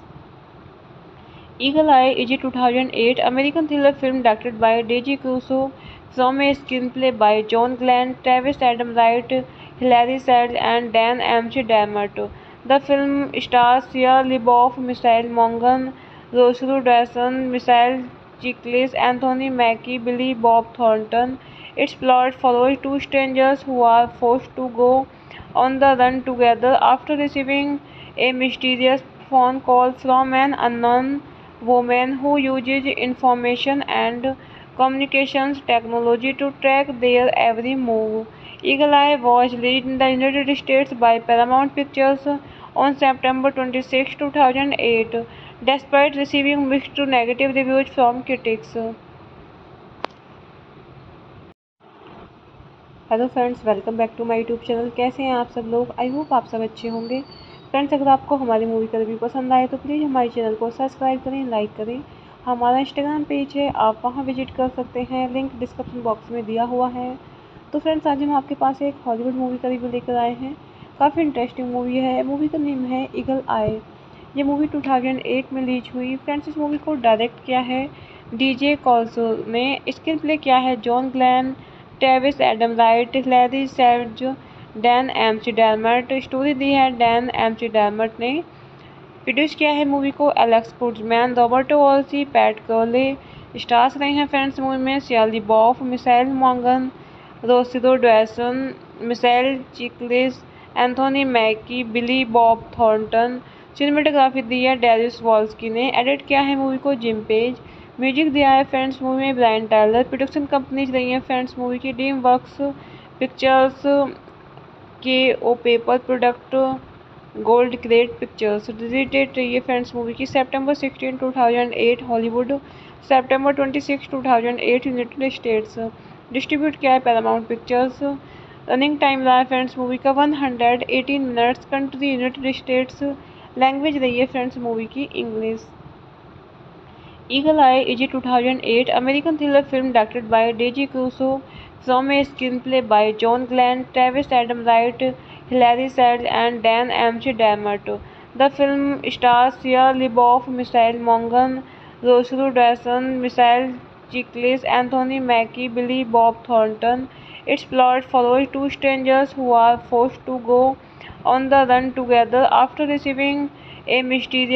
Eagle Eye is a two thousand eight American thriller film directed by Deji Crusoe from a screenplay by John Glenn, Travis Adam Wright, Hilary Swank, and Dan Amsterdamert. The film stars Shia LaBeouf, Michelle Monaghan, Rosario Dawson, Michelle Chiklis, Anthony Mackie, Billy Bob Thornton. Its plot follows two strangers who are forced to go on the run together after receiving a mysterious phone call from an unknown woman who uses information and communications technology to track their every move. Eagle Eye was released in the United States by Paramount Pictures on September twenty-sixth, two thousand eight, despite receiving mixed to negative reviews from critics. Hello friends, welcome back to my YouTube channel. कैसे हैं आप सब लोग? I hope आप सब अच्छे होंगे। Friends, अगर आपको हमारी मूवी का रिव्यू पसंद आए तो प्लीज़ हमारे चैनल को सब्सक्राइब करें, लाइक करें। हमारा इंस्टाग्राम पेज है, आप वहां विजिट कर सकते हैं, लिंक डिस्क्रिप्शन बॉक्स में दिया हुआ है। तो फ्रेंड्स, आज हम आपके पास एक हॉलीवुड मूवी का रिव्यू लेकर आए हैं। काफ़ी इंटरेस्टिंग मूवी है। मूवी का नेम है ईगल आई। ये मूवी टू थाउजेंड एट में रिलीज हुई। फ्रेंड्स, इस मूवी को डायरेक्ट किया है डीजे कॉल्सो ने। स्क्रीन प्ले किया है John Glenn, Travis Adam Wright, Hillary सैव्ज, डैन एम्स्टर्डमट। स्टोरी दी है डैन एम्स्टर्डमट ने। प्रोड्यूस किया है मूवी को Alex Kurtzman, Roberto Orci, Pat कर्ले। स्टार्स रहे हैं फ्रेंड्स मूवी में शिया लबेओफ, मिशेल मॉन्गन, Rosario Dawson, Michael Chiklis, Anthony Mackie, Billy Bob Thornton. Cinematography दी है डेरिस वॉल्स्की ने। एडिट किया है मूवी को जिम पेज। म्यूजिक दिया है फ्रेंड्स मूवी में ब्रायन टायलर। प्रोडक्शन कंपनीज रही हैं फ्रेंड्स मूवी की dream works pictures, K O paper product, gold grade pictures. Release date रही है फ्रेंड्स मूवी की September sixteen two thousand eight Hollywood, September twenty six two thousand eight United States. Distribute किया है Paramount Pictures. Running time रहा है friends movie का one hundred eighteen minutes. Country United States. Language रही है friends movie की English. Eagle Eye is a two thousand eight American thriller film directed by Deji Crusoe from a screenplay by John Glenn, Travis Adam Wright, Hilary Swank, and Dan Amsterdamert. The film stars Shia LaBeouf, Michelle Monaghan, Rosario Dawson, Michelle Chiklis, Anthony Mackie, Billy Bob Thornton. Its plot follows two strangers who are forced to go on the run together after receiving a mysterious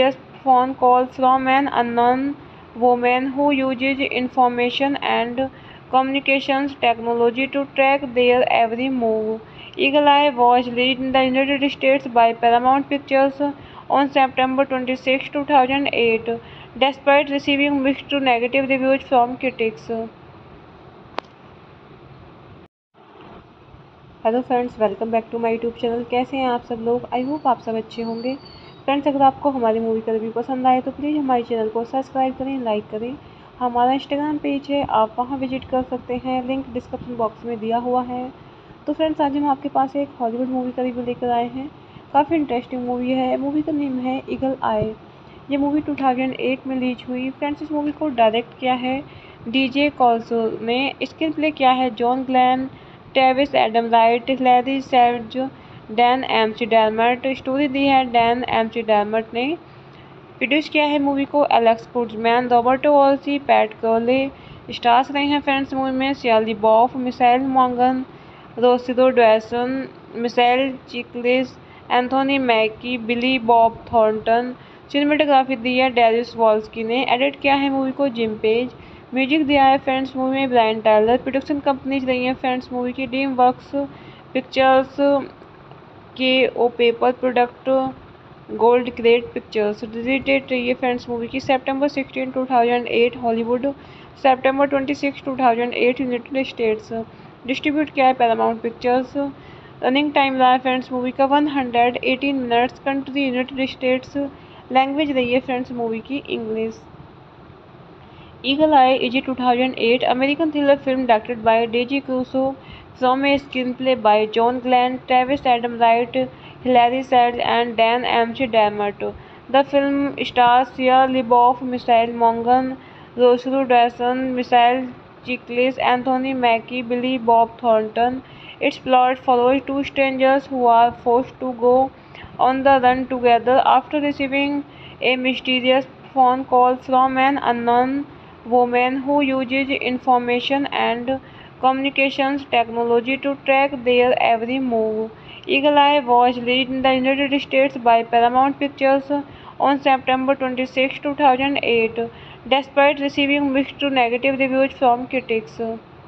phone call from an unknown woman who uses information and communications technology to track their every move. Eagle Eye was released in the United States by Paramount Pictures on September twenty-sixth, two thousand eight, despite receiving mixed to negative reviews from critics. Hello friends, welcome back to my YouTube channel. कैसे हैं आप सब लोग? I hope आप सब अच्छे होंगे। Friends, अगर आपको हमारी मूवी का रिव्यू पसंद आए तो प्लीज़ हमारे चैनल को सब्सक्राइब करें, लाइक करें। हमारा इंस्टाग्राम पेज है, आप वहां विजिट कर सकते हैं, लिंक डिस्क्रिप्शन बॉक्स में दिया हुआ है। तो फ्रेंड्स, आज हम आपके पास एक हॉलीवुड मूवी का रिव्यू लेकर आए हैं। काफ़ी इंटरेस्टिंग मूवी है। मूवी का नेम है ईगल आई। ये मूवी टू थाउजेंड एट में रिलीज हुई। फ्रेंड्स, इस मूवी को डायरेक्ट किया है डीजे कॉल्सो ने। स्क्रीन प्ले किया है John Glenn, Travis Adam Wright, Larry says, Dan McDermott. Story दी है डैन एमसी डैलमर्ट ने। प्रोड्यूस किया है मूवी को Alex Kurtzman, Roberto Orci, Pat कर्ले। स्टार्स रहे हैं फ्रेंड्स मूवी में सियाली बॉफ, मिसाइल मॉन्गन, Rosario Dawson, Michael Chiklis, Anthony Mackie, Billy Bob Thornton. Cinematography दी है डेरिस वॉल्स्की ने। एडिट किया है मूवी को जिम पेज। म्यूजिक दिया है फ्रेंड्स मूवी में ब्रायन टायलर। प्रोडक्शन कंपनीज रही हैं फ्रेंड्स मूवी की dream works pictures, K O paper product, gold great Pictures. Release date रही है फ्रेंड्स मूवी की September sixteen two thousand eight Hollywood, September twenty six two thousand eight United States. Distribute किया है Paramount Pictures. Running time रहा है friends movie का one hundred eighteen minutes. Country United States. Language रही है friends movie की English. Eagle Eye is a two thousand eight American thriller film directed by Deji Crusoe from a screenplay by John Glenn, Travis Adam Wright, Hilary Swank, and Dan Amsterdamert. The film stars Shia LaBeouf, Michelle Monaghan, Rosario Dawson, Michael Chiklis, Anthony Mackie, Billy Bob Thornton. Its plot follows two strangers who are forced to go on the run together after receiving a mysterious phone call from an unknown woman who uses information and communications technology to track their every move. Eagle Eye was released in the United States by Paramount Pictures on September twenty-sixth, two thousand eight, despite receiving mixed to negative reviews from critics.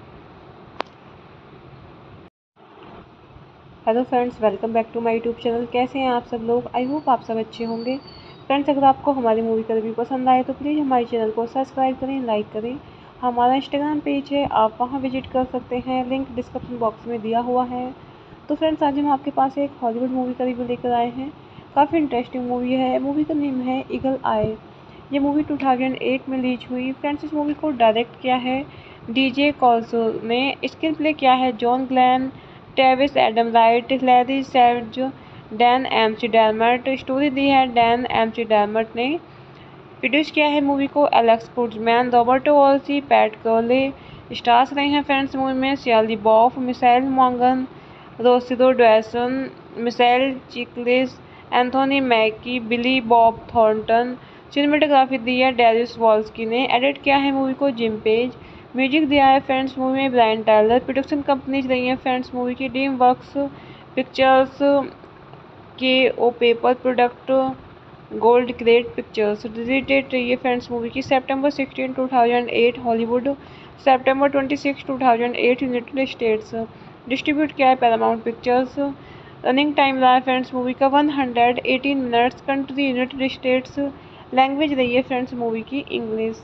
Hello friends, welcome back to my YouTube channel. कैसे हैं आप सब लोग? I hope आप सब अच्छे होंगे। Friends, अगर आपको हमारी मूवी का रिव्यू पसंद आए तो प्लीज़ हमारे चैनल को सब्सक्राइब करें, लाइक करें। हमारा इंस्टाग्राम पेज है, आप वहां विजिट कर सकते हैं, लिंक डिस्क्रिप्शन बॉक्स में दिया हुआ है। तो फ्रेंड्स, आज हम आपके पास एक हॉलीवुड मूवी का रिव्यू लेकर आए हैं। काफ़ी इंटरेस्टिंग मूवी है। मूवी का नेम है ईगल आई। ये मूवी टू थाउजेंड एट में रिलीज हुई। फ्रेंड्स, इस मूवी को डायरेक्ट किया है डीजे कॉल्सो ने। स्क्रीन प्ले किया है John Glenn, Travis Adam Wright, Larry says, Dan McDermott. Story दी है डैन एमसी डैलमर्ट ने। प्रोड्यूस किया है मूवी को Alex Kurtzman, Roberto Orci, Pat कर्ले। स्टार्स रहे हैं फ्रेंड्स मूवी में सियाली बॉफ, मिसाइल मॉन्गन, Rosario Dawson, Michael Chiklis, Anthony Mackie, Billy Bob Thornton. Cinematography दी है डेरिस वॉल्स्की ने। एडिट किया है मूवी को जिम पेज। म्यूजिक दिया है फ्रेंड्स मूवी में ब्रायन टायलर। प्रोडक्शन कंपनीज रही हैं फ्रेंड्स मूवी की dream works pictures, K O paper product, gold great Pictures. Release date रही है फ्रेंड्स मूवी की September sixteen two thousand eight Hollywood, September twenty six two thousand eight United States. Distribute किया है Paramount Pictures. Running time रहा है friends movie का one hundred eighteen minutes. Country United States. Language रही है friends movie की English.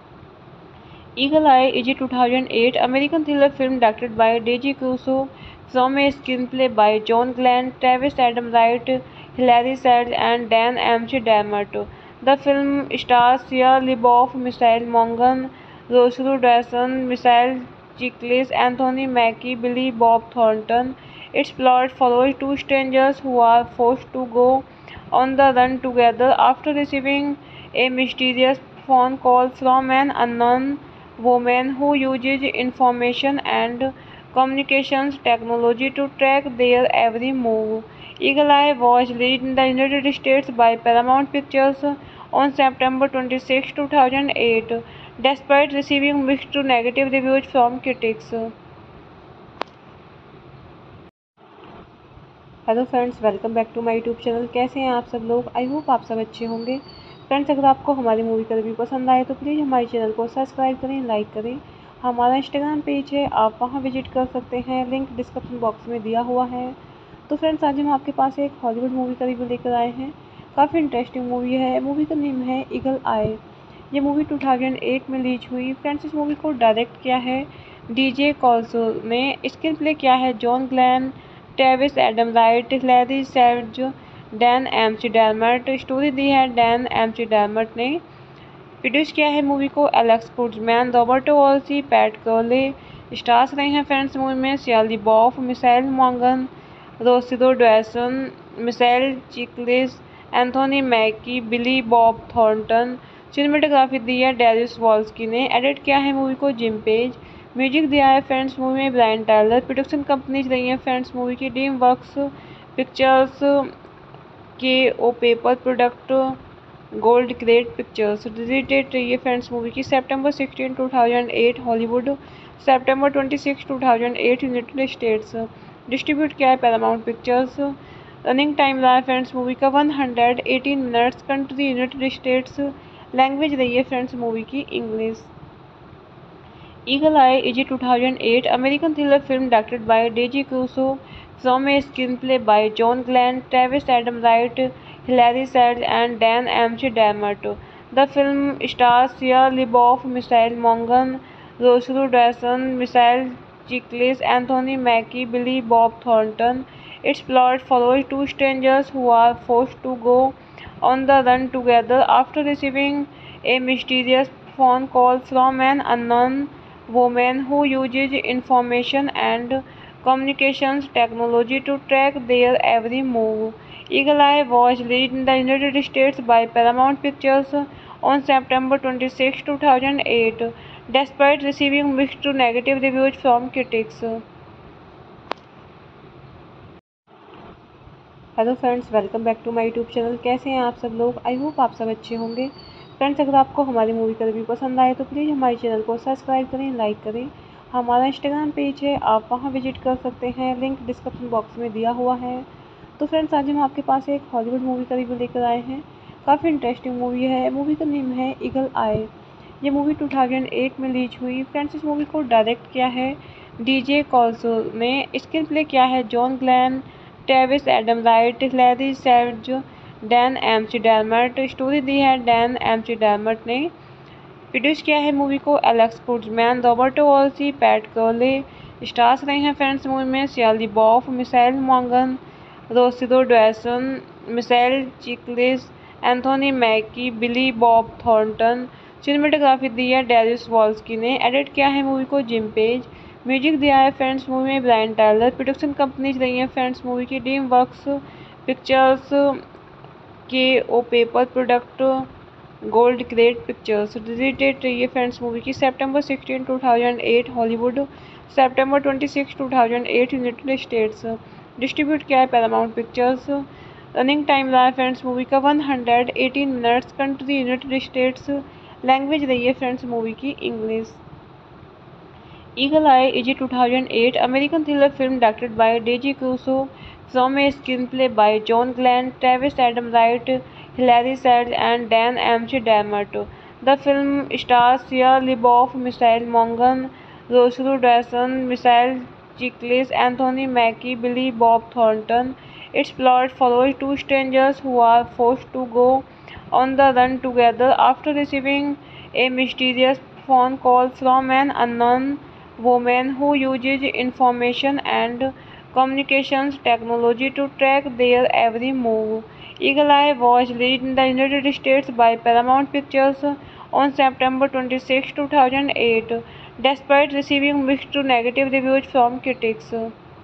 Eagle Eye is a two thousand eight American thriller film directed by Deji Crusoe from a screenplay by John Glenn, Travis Adam Wright, Hilary Swank, and Dan Amsterdamert. The film stars Shia LaBeouf, Michelle Monaghan, Rosario Dawson, Michael Chiklis, Anthony Mackie, Billy Bob Thornton. Its plot follows two strangers who are forced to go on the run together after receiving a mysterious phone call from an unknown woman who uses information and communications technology to track their every move. Eagle Eye was released in the United States by Paramount Pictures on September twenty-sixth, two thousand eight, despite receiving mixed to negative reviews from critics. Hello friends, welcome back to my YouTube channel. कैसे हैं आप सब लोग? I hope आप सब अच्छे होंगे। Friends अगर आपको हमारी मूवी का रिव्यू पसंद आए तो प्लीज़ हमारे चैनल को सब्सक्राइब करें, लाइक करें। हमारा इंस्टाग्राम पेज है, आप वहां विजिट कर सकते हैं, लिंक डिस्क्रिप्शन बॉक्स में दिया हुआ है। तो फ्रेंड्स आज हम आपके पास एक हॉलीवुड मूवी का रिव्यू लेकर आए हैं। काफ़ी इंटरेस्टिंग मूवी है। मूवी का नेम है ईगल आई। ये मूवी टू थाउजेंड एट में रिलीज हुई। फ्रेंड्स इस मूवी को डायरेक्ट किया है डीजे कॉल्सो ने। स्क्रीन प्ले किया है John Glenn, Travis Adam Wright, Larry Seitz, Dan McDermott. Story दी है डैन एमसी डैलमर्ट ने। प्रोड्यूस किया है मूवी को Alex Kurtzman, Roberto Orci, Pat कर्ले। स्टार्स रहे हैं फ्रेंड्स मूवी में सियाली बॉफ, मिसाइल मॉन्गन, Rosario Dawson, Michael Chiklis, Anthony Mackie, Billy Bob Thornton. Cinematography दी है डेरिस वॉल्स्की ने। एडिट किया है मूवी को जिम पेज। म्यूजिक दिया है फ्रेंड्स मूवी में ब्रायन टायलर। प्रोडक्शन कंपनीज रही हैं फ्रेंड्स मूवी की dream works pictures, K O paper product, gold grade pictures. Release date रही है फ्रेंड्स मूवी की सितंबर sixteen two thousand eight Hollywood, सितंबर twenty six two thousand eight United States. Distribute किया है Paramount Pictures. Running time रहा है friends movie का one hundred eighteen minutes. Country United States. Language रही है फ्रेंड्स मूवी की English. Eagle Eye is a two thousand eight American thriller film directed by Daisy Caruso from a screenplay by John Glenn, Travis Adam Wright, Hilary Swank, and Dan M C Dillard. The film stars Shia LaBeouf, Michelle Monaghan, Rosario Dawson, Michael Chiklis, Anthony Mackie, Billy Bob Thornton. Its plot follows two strangers who are forced to go on the run together after receiving a mysterious phone call from an unknown woman who uses information and communications technology to track their every move. Eagle Eye was released in the United States by Paramount Pictures on September twenty-sixth, two thousand eight, despite receiving mixed to negative reviews from critics. Hello friends, welcome back to my YouTube channel. कैसे हैं आप सब लोग? I hope आप सब अच्छे होंगे। Friends अगर आपको हमारी मूवी का रिव्यू पसंद आए तो प्लीज़ हमारे चैनल को सब्सक्राइब करें, लाइक करें। हमारा इंस्टाग्राम पेज है, आप वहां विजिट कर सकते हैं, लिंक डिस्क्रिप्शन बॉक्स में दिया हुआ है। तो फ्रेंड्स आज हम आपके पास एक हॉलीवुड मूवी का रिव्यू लेकर आए हैं। काफ़ी इंटरेस्टिंग मूवी है। मूवी का नेम है ईगल आई। ये मूवी टू थाउजेंड एट में रिलीज हुई। फ्रेंड्स इस मूवी को डायरेक्ट किया है डीजे कॉल्सो ने। स्क्रीन प्ले किया है John Glenn, Travis Adam Wright, Larry Seitz, Dan McDermott. Story दी है डैन एमसी डैलमर्ट ने। प्रोड्यूस किया है मूवी को Alex Kurtzman, Roberto Orci, Pat कर्ले। स्टार्स रहे हैं फ्रेंड्स मूवी में सियाली बॉफ, मिसाइल मॉन्गन, Rosario Dawson, Michael Chiklis, Anthony Mackie, Billy Bob Thornton. Cinematography दी है डेरिस वॉल्स्की ने। एडिट किया है मूवी को जिम पेज। म्यूजिक दिया है फ्रेंड्स मूवी में ब्रायन टायलर। प्रोडक्शन कंपनीज रही हैं फ्रेंड्स मूवी की dream works pictures, K O paper product, gold grade pictures. Release date रही है फ्रेंड्स मूवी की सितंबर sixteen two thousand eight Hollywood, सितंबर twenty six two thousand eight United States. Distribute किया है Paramount Pictures. Running time रहा है friends movie का one hundred eighteen minutes. Country United States. Language रही है फ्रेंड्स मूवी की English. Eagle Eye is a two thousand eight American thriller film directed by Deji Crusoe from a screenplay by John Glenn, Travis Adam Wright, Hilary Swank, and Dan M C Dillard. The film stars Shia LaBeouf, Michelle Monaghan, Rosario Dawson, Michael Chiklis, Anthony Mackie, Billy Bob Thornton. Its plot follows two strangers who are forced to go on the run together after receiving a mysterious phone call from an unknown woman who uses information and communications technology to track their every move. Eagle Eye was released in the United States by Paramount Pictures on September twenty-sixth, two thousand eight, despite receiving mixed to negative reviews from critics.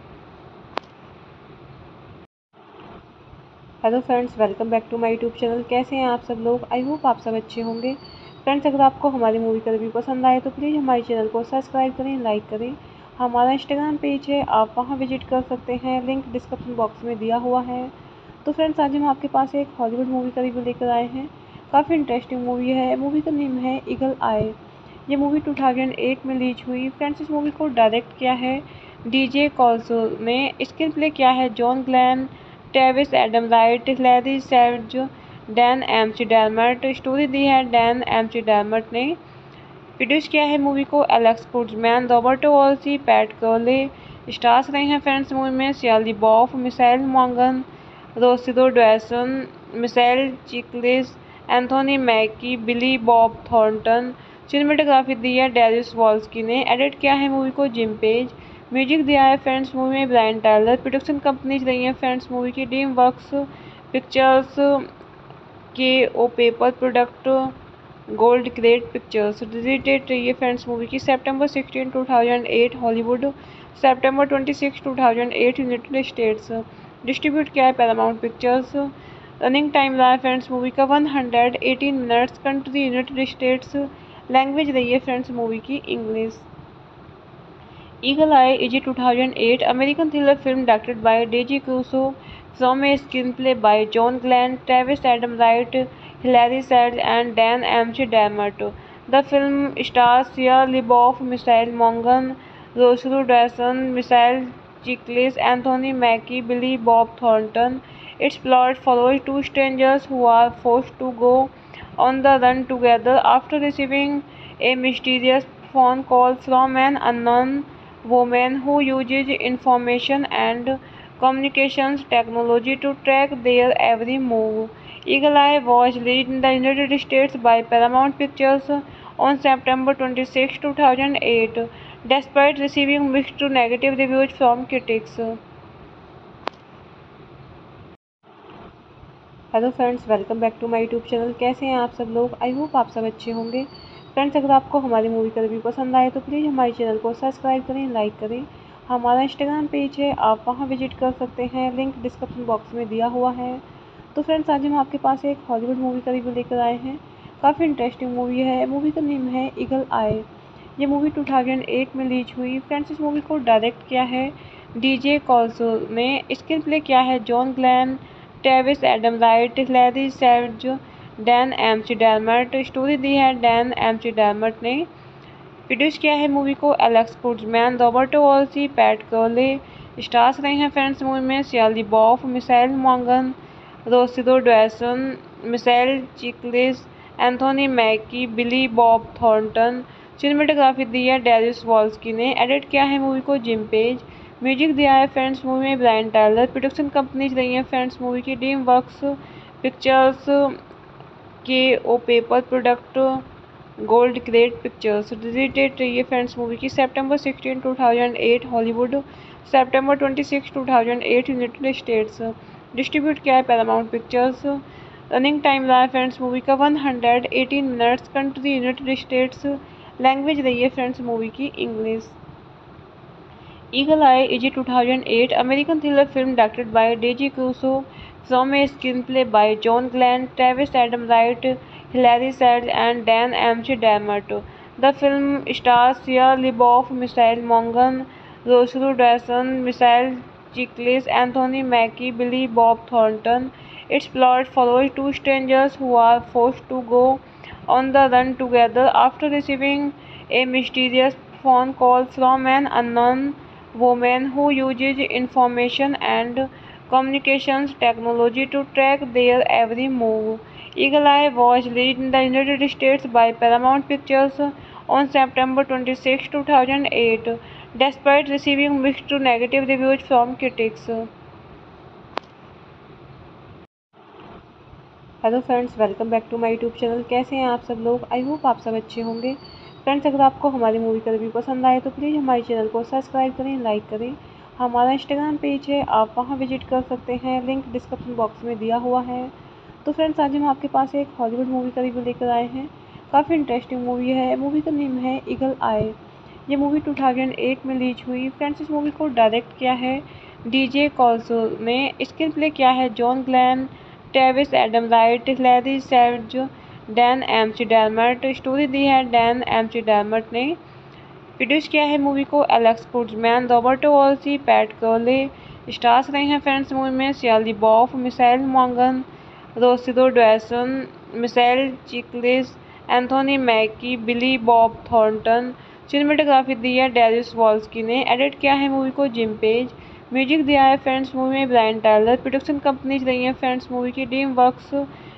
Hello friends, welcome back to my YouTube channel. कैसे हैं आप सब लोग? I hope आप सब अच्छे होंगे। Friends अगर आपको हमारी मूवी का रिव्यू पसंद आए तो प्लीज़ हमारे चैनल को सब्सक्राइब करें, लाइक करें। हमारा इंस्टाग्राम पेज है, आप वहां विजिट कर सकते हैं, लिंक डिस्क्रिप्शन बॉक्स में दिया हुआ है। तो फ्रेंड्स आज हम आपके पास एक हॉलीवुड मूवी का रिव्यू लेकर आए हैं। काफ़ी इंटरेस्टिंग मूवी है। मूवी का नेम है ईगल आई। ये मूवी टू थाउजेंड एट में रिलीज हुई। फ्रेंड्स इस मूवी को डायरेक्ट किया है डीजे कॉल्सो ने। स्क्रीन प्ले किया है John Glenn, Travis Adam Wright, Larry Seitz, Dan McDermott. Story दी है डैन एमसी डैलमर्ट ने। प्रोड्यूस किया है मूवी को Alex Kurtzman, Roberto Orci, Pat कर्ले। स्टार्स रहे हैं फ्रेंड्स मूवी में सियाली बॉफ, मिसाइल मॉन्गन, Rosario Dawson, Michael Chiklis, Anthony Mackie, Billy Bob Thornton. Cinematography दी है डेरिस वॉल्स्की ने। एडिट किया है मूवी को जिम पेज। म्यूजिक दिया है फ्रेंड्स मूवी में ब्रायन टायलर। प्रोडक्शन कंपनीज रही हैं फ्रेंड्स मूवी की dream works pictures, K O paper product, gold grade pictures. Release date रही है फ्रेंड्स मूवी की सितंबर sixteen two thousand eight Hollywood, सितंबर twenty six two thousand eight United States. Distribute किया है Paramount Pictures. Running time रहा है friends movie का one hundred eighteen minutes. Country United States. Language रही है फ्रेंड्स मूवी की English. Eagle Eye is a two thousand eight American thriller film directed by Daisy Caruso from a screenplay by John Glenn, Travis Adam Wright, Hilary Swank, and Dan M C Dillard. The film stars Shia LaBeouf, Michelle Monaghan, Rosario Dawson, Michael Chiklis, Anthony Mackie, Billy Bob Thornton. Its plot follows two strangers who are forced to go on the run together after receiving a mysterious phone call from an unknown woman who uses information and communications technology to track their every move. Eagle Eye was released in the United States by Paramount Pictures on September twenty-sixth, two thousand eight, despite receiving mixed to negative reviews from critics. Hello friends, welcome back to my YouTube channel. कैसे हैं आप सब लोग? I hope आप सब अच्छे होंगे। Friends, अगर आपको हमारी मूवी का रिव्यू पसंद आए तो प्लीज़ हमारे चैनल को सब्सक्राइब करें, लाइक करें। हमारा इंस्टाग्राम पेज है, आप वहां विजिट कर सकते हैं, लिंक डिस्क्रिप्शन बॉक्स में दिया हुआ है। तो फ्रेंड्स, आज हम आपके पास एक हॉलीवुड मूवी का रिव्यू लेकर आए हैं। काफ़ी इंटरेस्टिंग मूवी है। मूवी का नेम है ईगल आई। ये मूवी टू थाउजेंड एट में रिलीज हुई। फ्रेंड्स, इस मूवी को डायरेक्ट किया है डीजे कॉल्सो ने। स्क्रीन प्ले किया है John Glenn, Travis Adam Wright, Hillary सैंक, डैन एमसी डैलमर्ट। स्टोरी दी है डैन एमसी डैलमर्ट ने। प्रोड्यूस किया है मूवी को Alex Kurtzman, Roberto Orci, Pat कर्ले। स्टार्स रहे हैं फ्रेंड्स मूवी में सियाली बॉफ, मिसाइल मॉन्गन, Rosario Dawson, Michael Chiklis, Anthony Mackie, Billy Bob Thornton. Cinematography दी है डेरिस वॉल्स्की ने। एडिट किया है मूवी को जिम पेज। म्यूजिक दिया है फ्रेंड्स मूवी में ब्रायन टायलर। प्रोडक्शन कंपनीज रही हैं फ्रेंड्स मूवी की dream works pictures, K O paper product, gold grade pictures. Release date रही है फ्रेंड्स मूवी की सितंबर sixteen two thousand eight Hollywood, सितंबर twenty six two thousand eight United States. Distribute किया है Paramount Pictures. Running time रहा है friends movie का one hundred eighteen minutes. Country United States. Language रही है फ्रेंड्स मूवी की English. Eagle Eye is a two thousand eight American thriller film directed by Daisy Caruso from a screenplay by John Glenn, Travis Adam Wright, Hilary Swank, and Dan M C Dillard. The film stars Shia LaBeouf, Michelle Monaghan, Rosario Dawson, Michael Chiklis, Anthony Mackie, Billy Bob Thornton. Its plot follows two strangers who are forced to go on the run together after receiving a mysterious phone call from an unknown woman who uses information and communications technology to track their every move. Eagle Eye was released in the United States by Paramount Pictures on September twenty-sixth, two thousand eight, despite receiving mixed to negative reviews from critics. Hello friends, welcome back to my YouTube channel. कैसे हैं आप सब लोग? I hope आप सब अच्छे होंगे। Friends, अगर आपको हमारी मूवी का रिव्यू पसंद आए तो प्लीज़ हमारे चैनल को सब्सक्राइब करें, लाइक करें। हमारा इंस्टाग्राम पेज है, आप वहां विजिट कर सकते हैं, लिंक डिस्क्रिप्शन बॉक्स में दिया हुआ है। तो फ्रेंड्स, आज हम आपके पास एक हॉलीवुड मूवी का रिव्यू लेकर आए हैं। काफ़ी इंटरेस्टिंग मूवी है। मूवी का नेम है ईगल आई। ये मूवी टू थाउजेंड एट में रिलीज हुई। फ्रेंड्स, इस मूवी को डायरेक्ट किया है डीजे कॉल्सो ने। स्क्रीन प्ले किया है John Glenn, Travis Adam Wright, Hillary सैंक, डैन एमसी डैलमर्ट। स्टोरी दी है डैन एमसी डैलमर्ट ने। प्रोड्यूस किया है मूवी को Alex Kurtzman, Roberto Orci, Pat कर्ले। स्टार्स रहे हैं फ्रेंड्स मूवी में सियाली बॉफ, मिसाइल मॉन्गन, Rosario Dawson, Michael Chiklis, Anthony Mackie, Billy Bob Thornton. Cinematography दी है डेरिस वॉल्स्की ने। एडिट किया है मूवी को जिम पेज। म्यूजिक दिया है फ्रेंड्स मूवी में ब्रायन टायलर। प्रोडक्शन कंपनीज रही हैं फ्रेंड्स मूवी की dream works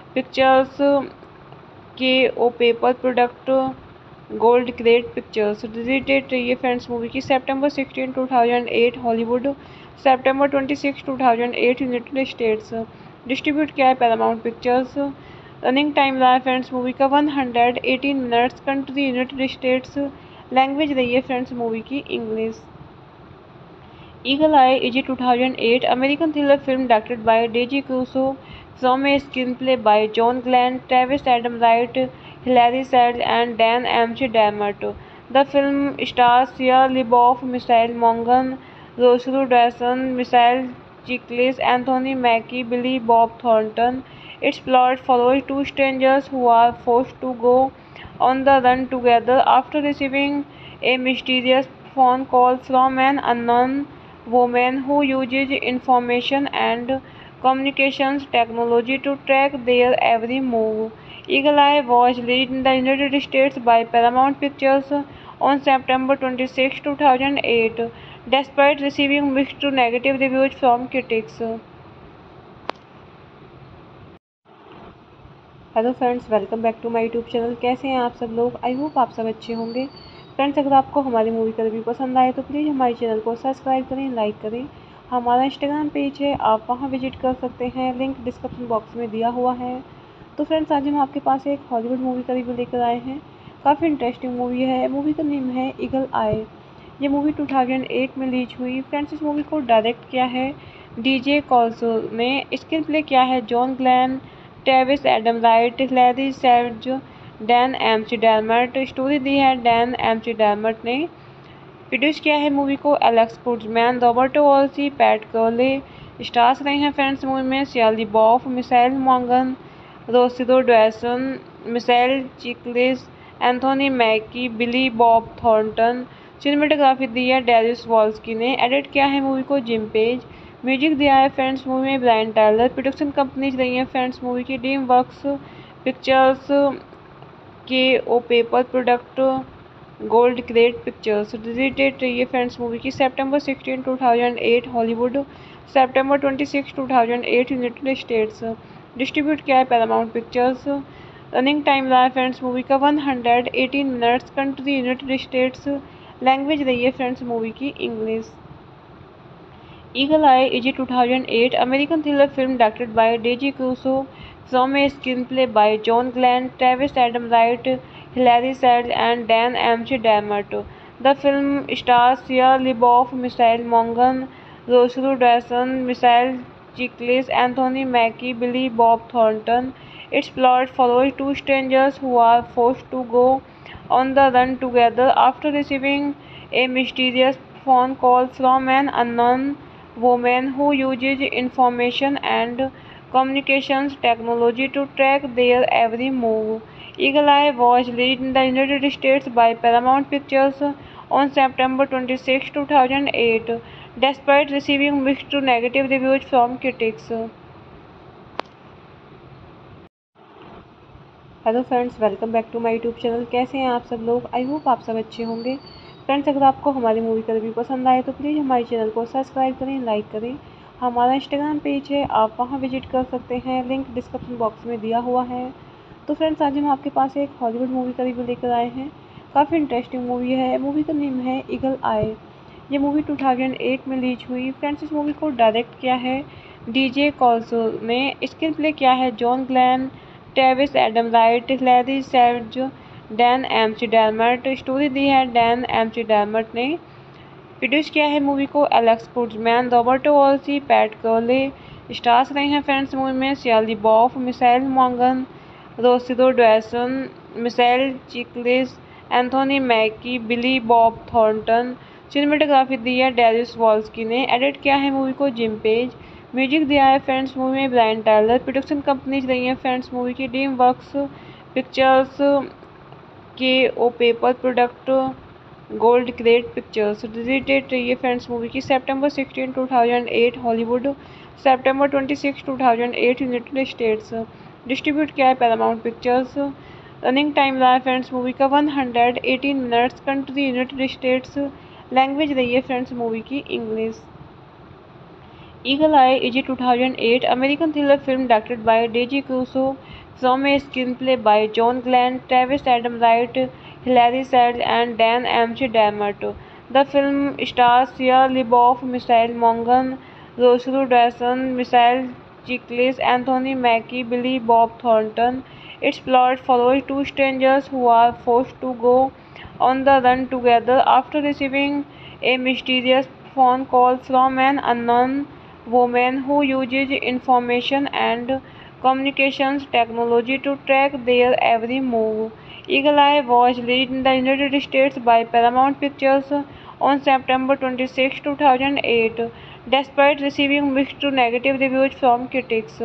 pictures K O paper product gold grade pictures. Release date रही है फ्रेंड्स मूवी की सितंबर sixteen two thousand eight Hollywood, सितंबर twenty six two thousand eight United States. Distribute किया है Paramount Pictures. Running time रहा है friends movie का one hundred eighteen minutes. Country United States. Language रही है फ्रेंड्स मूवी की English. Eagle Eye is a two thousand eight American thriller film directed by Daisy Caruso from a screenplay by John Glenn, Travis Adam Wright, Hilary Swank, and Dan M C Dermott. The film stars Shia LaBeouf, Michelle Monaghan, Rosario Dawson, Michelle Chiklis, Anthony Mackie, Billy Bob Thornton. Its plot follows two strangers who are forced to go on the run together after receiving a mysterious phone call from an unknown woman who uses information and communications technology to track their every move. Eagle Eye was released in the United States by Paramount Pictures on September twenty-sixth, two thousand eight, despite receiving mixed to negative reviews from critics. Hello friends, welcome back to my YouTube channel. कैसे हैं आप सब लोग? I hope आप सब अच्छे होंगे। Friends, अगर आपको हमारी मूवी का रिव्यू पसंद आए तो प्लीज़ हमारे चैनल को सब्सक्राइब करें, लाइक करें। हमारा इंस्टाग्राम पेज है, आप वहां विजिट कर सकते हैं, लिंक डिस्क्रिप्शन बॉक्स में दिया हुआ है। तो फ्रेंड्स, आज हम आपके पास एक हॉलीवुड मूवी का रिव्यू लेकर आए हैं। काफ़ी इंटरेस्टिंग मूवी है। मूवी का नेम है ईगल आई। ये मूवी टू थाउजेंड एट में रिलीज हुई। फ्रेंड्स, इस मूवी को डायरेक्ट किया है डीजे कॉल्सो ने। स्क्रीन प्ले किया है John Glenn, Travis Adam Wright, Hillary सैव्ज, Dan McDermott. Story दी है डैन एम सी डैरमट ने। प्रोड्यूस किया है मूवी को Alex Kurtzman, Roberto Orci, Pat कर्ले। स्टार्स रहे हैं फ्रेंड्स मूवी में शिया लैबेओफ, मिशेल मॉन्गन, Rosario Dawson, Michael Chiklis, Anthony Mackie, Billy Bob Thornton. Cinematography दी है डेरिस वॉल्स्की ने। एडिट किया है मूवी को जिम पेज। म्यूजिक दिया है फ्रेंड्स मूवी में ब्रायन टायलर। प्रोडक्शन कंपनीज रही हैं फ्रेंड्स मूवी की dream works pictures K O paper product gold grade pictures. Release date रही है फ्रेंड्स मूवी की सितंबर sixteen two thousand eight Hollywood, सितंबर twenty six two thousand eight United States. Distribute किया है Paramount Pictures. Running time रहा है friends movie का one hundred eighteen minutes. Country United States. Language रही है फ्रेंड्स मूवी की English. Eagle Eye is a two thousand eight American thriller film directed by Deji Crusoe from a screenplay by John Glenn, Travis Adam Wright, Hilary Swank, and Dan M C Dermott. The film stars Shia LaBeouf, Michelle Monaghan, Rosario Dawson, Michelle Chiklis, Anthony Mackie, Billy Bob Thornton. Its plot follows two strangers who are forced to go on the run together after receiving a mysterious phone call from an unknown woman who uses information and communications technology to track their every move. Eagle Eye was released in the United States by Paramount Pictures on September twenty-sixth, two thousand eight, despite receiving mixed to negative reviews from critics. Hello friends, welcome back to my YouTube channel. कैसे हैं आप सब लोग? I hope आप सब अच्छे होंगे। Friends, अगर आपको हमारी मूवी का रिव्यू पसंद आए तो प्लीज़ हमारे चैनल को सब्सक्राइब करें, लाइक करें। हमारा इंस्टाग्राम पेज है, आप वहां विजिट कर सकते हैं, लिंक डिस्क्रिप्शन बॉक्स में दिया हुआ है। तो फ्रेंड्स, आज हम आपके पास एक हॉलीवुड मूवी का रिव्यू लेकर आए हैं। काफ़ी इंटरेस्टिंग मूवी है। मूवी का नेम है ईगल आई। ये मूवी टू थाउजेंड एट में रिलीज हुई। फ्रेंड्स, इस मूवी को डायरेक्ट किया है डीजे कॉल्सो ने। स्क्रीन प्ले किया है John Glenn, Travis Adam Wright, Hillary सैव्ज, Dan McDermott. Story दी है डैन एम सी डैरमट ने। प्रोड्यूस किया है मूवी को Alex Kurtzman, Roberto Orci, Pat कर्ले। स्टार्स रहे हैं फ्रेंड्स मूवी में शिया लैबेओफ, मिशेल मॉन्गन, Rosario Dawson, Michael Chiklis, Anthony Mackie, Billy Bob Thornton. Cinematography दी है डेरिस वॉल्स्की ने। एडिट किया है मूवी को जिम पेज। म्यूजिक दिया है फ्रेंड्स मूवी में ब्रायन टायलर। प्रोडक्शन कंपनीज रही हैं फ्रेंड्स मूवी की dream works pictures K O paper product gold grade pictures. Release date रही है फ्रेंड्स मूवी की सितंबर sixteen two thousand eight Hollywood, सितंबर twenty six two thousand eight United States. Distribute किया है Paramount Pictures. Running time रहा है friends movie का one hundred eighteen minutes. Country United States. Language रही है फ्रेंड्स मूवी की English. Eagle Eye is a two thousand eight American thriller film directed by Deji Crusoe from a screenplay by John Glenn, Travis Adam Wright, Hilary Swank, and Dan Amsterdamert. The film stars Shia LaBeouf, Michelle Monaghan, Rosario Dawson, Michelle Chiklis, Anthony Mackie, Billy Bob Thornton. Its plot follows two strangers who are forced to go on the run together after receiving a mysterious phone call from an unknown woman who uses information and communications technology to track their every move. Eagle Eye was released in the United States by Paramount Pictures on September twenty-sixth, two thousand eight, despite receiving mixed to negative reviews from critics.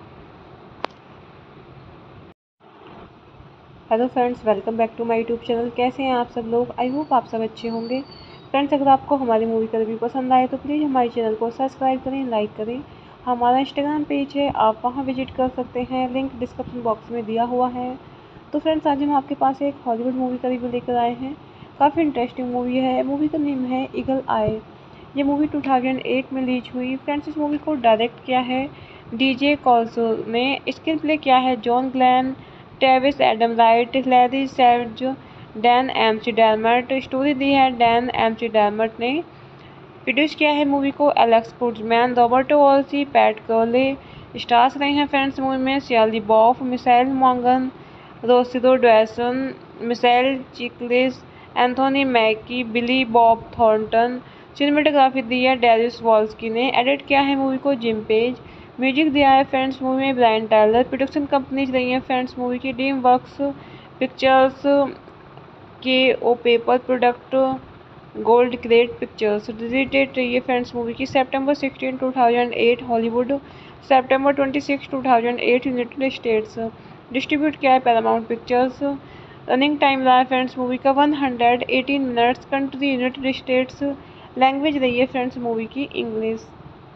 Hello friends, welcome back to my YouTube channel. कैसे हैं आप सब लोग? I hope आप सब अच्छे होंगे। Friends, अगर आपको हमारी मूवी का रिव्यू पसंद आए तो प्लीज़ हमारे चैनल को सब्सक्राइब करें, लाइक करें। हमारा इंस्टाग्राम पेज है, आप वहां विजिट कर सकते हैं, लिंक डिस्क्रिप्शन बॉक्स में दिया हुआ है। तो फ्रेंड्स, आज हम आपके पास एक हॉलीवुड मूवी का रिव्यू लेकर आए हैं। काफ़ी इंटरेस्टिंग मूवी है। मूवी का नेम है ईगल आई। ये मूवी टू थाउजेंड एट में रिलीज हुई। फ्रेंड्स, इस मूवी को डायरेक्ट किया है डीजे कॉल्सो ने। स्क्रीन प्ले किया है John Glenn, Travis Adam Wright, Hillary सैव्ज, डैन एम्स्टर्डमट। स्टोरी दी है डैन एम्स्टर्डमट ने। प्रोड्यूस किया है मूवी को Alex Kurtzman, Roberto Orci, Pat कर्ले। स्टार्स रहे हैं फ्रेंड्स मूवी में शिया लबेओफ, मिशेल मॉन्गन, Rosario Dawson, Michael Chiklis, Anthony Mackie, Billy Bob Thornton. Cinematography दी है डेरिस वॉल्स्की ने। एडिट किया है मूवी को जिम पेज। म्यूजिक दिया है फ्रेंड्स मूवी में ब्रायन टायलर। प्रोडक्शन कंपनीज रही हैं फ्रेंड्स मूवी की dream works pictures, K O paper product, gold grade pictures. Release date रही है फ्रेंड्स मूवी की September sixteen two thousand eight Hollywood, September twenty six two thousand eight United States. Distribute किया है Paramount Pictures. Running time रहा है friends movie का one hundred eighteen minutes. Country United States. Language रही है friends movie की English.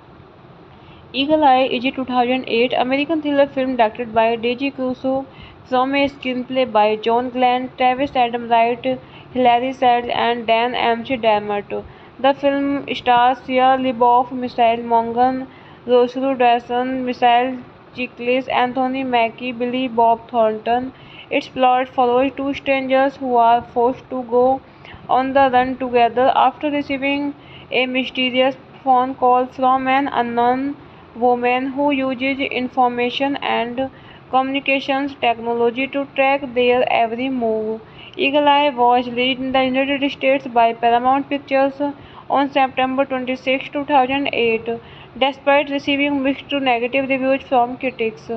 Eagle Eye is a two thousand eight American thriller film directed by Deji Crusoe from a screenplay by John Glenn, Travis Adam Wright, Hilary Swank, and Dan Amsterdamert. The film stars Shia LaBeouf, Michelle Monaghan, Rosario Dawson, Michelle Chiklis, Anthony Mackie, Billy Bob Thornton. Its plot follows two strangers who are forced to go on the run together after receiving a mysterious phone call from an unknown woman who uses information and communications technology to track their every move. Eagle Eye was released in the United States by Paramount Pictures on September twenty-sixth, two thousand eight, despite receiving mixed to negative reviews from critics.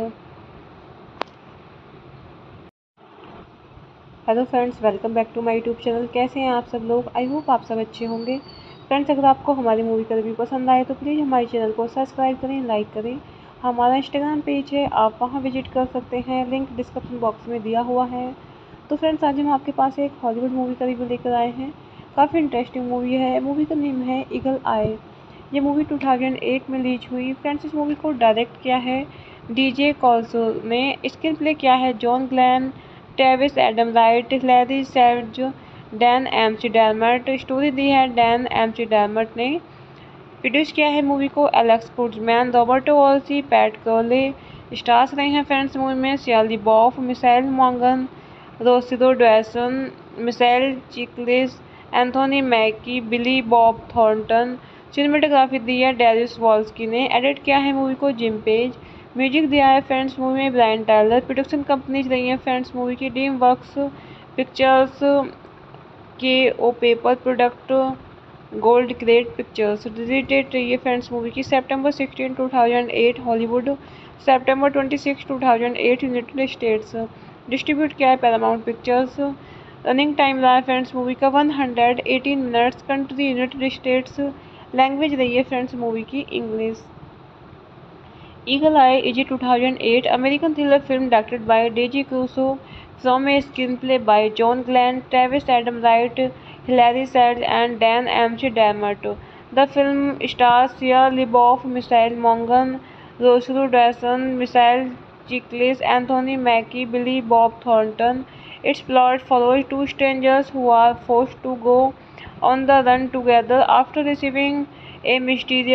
Hello friends, welcome back to my YouTube channel. कैसे हैं आप सब लोग? I hope आप सब अच्छे होंगे। Friends, अगर आपको हमारी मूवी का रिव्यू पसंद आए तो प्लीज़ हमारे चैनल को सब्सक्राइब करें, लाइक करें। हमारा इंस्टाग्राम पेज है, आप वहां विजिट कर सकते हैं, लिंक डिस्क्रिप्शन बॉक्स में दिया हुआ है। तो फ्रेंड्स, आज हम आपके पास एक हॉलीवुड मूवी का रिव्यू लेकर आए हैं। काफ़ी इंटरेस्टिंग मूवी है। मूवी का नेम है ईगल आई। ये मूवी टू थाउजेंड एट में रिलीज हुई। फ्रेंड्स, इस मूवी को डायरेक्ट किया है डीजे कॉल्सो ने। स्क्रीन प्ले किया है John Glenn, Travis Adam Wright, Hillary सैव्ज, डैन एम्स्टर्डमट। स्टोरी दी है डैन एम्स्टर्डमट ने। प्रोड्यूस किया है मूवी को Alex Kurtzman, Roberto Orci, Pat कर्ले। स्टार्स रहे हैं फ्रेंड्स मूवी में शिया लबेओफ, मिशेल मॉन्गन, Rosario Dawson, Michael Chiklis, Anthony Mackie, Billy Bob Thornton. Cinematography दी है डेरिस वॉल्स्की ने। एडिट किया है मूवी को जिम पेज। म्यूजिक दिया है फ्रेंड्स मूवी में ब्रायन टायलर। प्रोडक्शन कंपनीज रही हैं फ्रेंड्स मूवी की dream works pictures, K O paper product, gold grade pictures. Release date रही है फ्रेंड्स मूवी की September sixteen two thousand eight Hollywood, September twenty six two thousand eight United States. Distribute किया है Paramount Pictures. Running time रहा है friends movie का one hundred eighteen minutes. Country United States. Language रही है friends movie की English. Eagle Eye is a two thousand eight American thriller film directed by Deji Crusoe from a screenplay by John Glenn, Travis Adam Wright, Hilary Swank, and Dan Amsterdamert. The film stars Shia LaBeouf, Michelle Monaghan, Rosario Dawson, Michelle Chiklis, Anthony Mackie, Billy Bob Thornton. Its plot follows two strangers who are forced to go on the run together after receiving a mysterious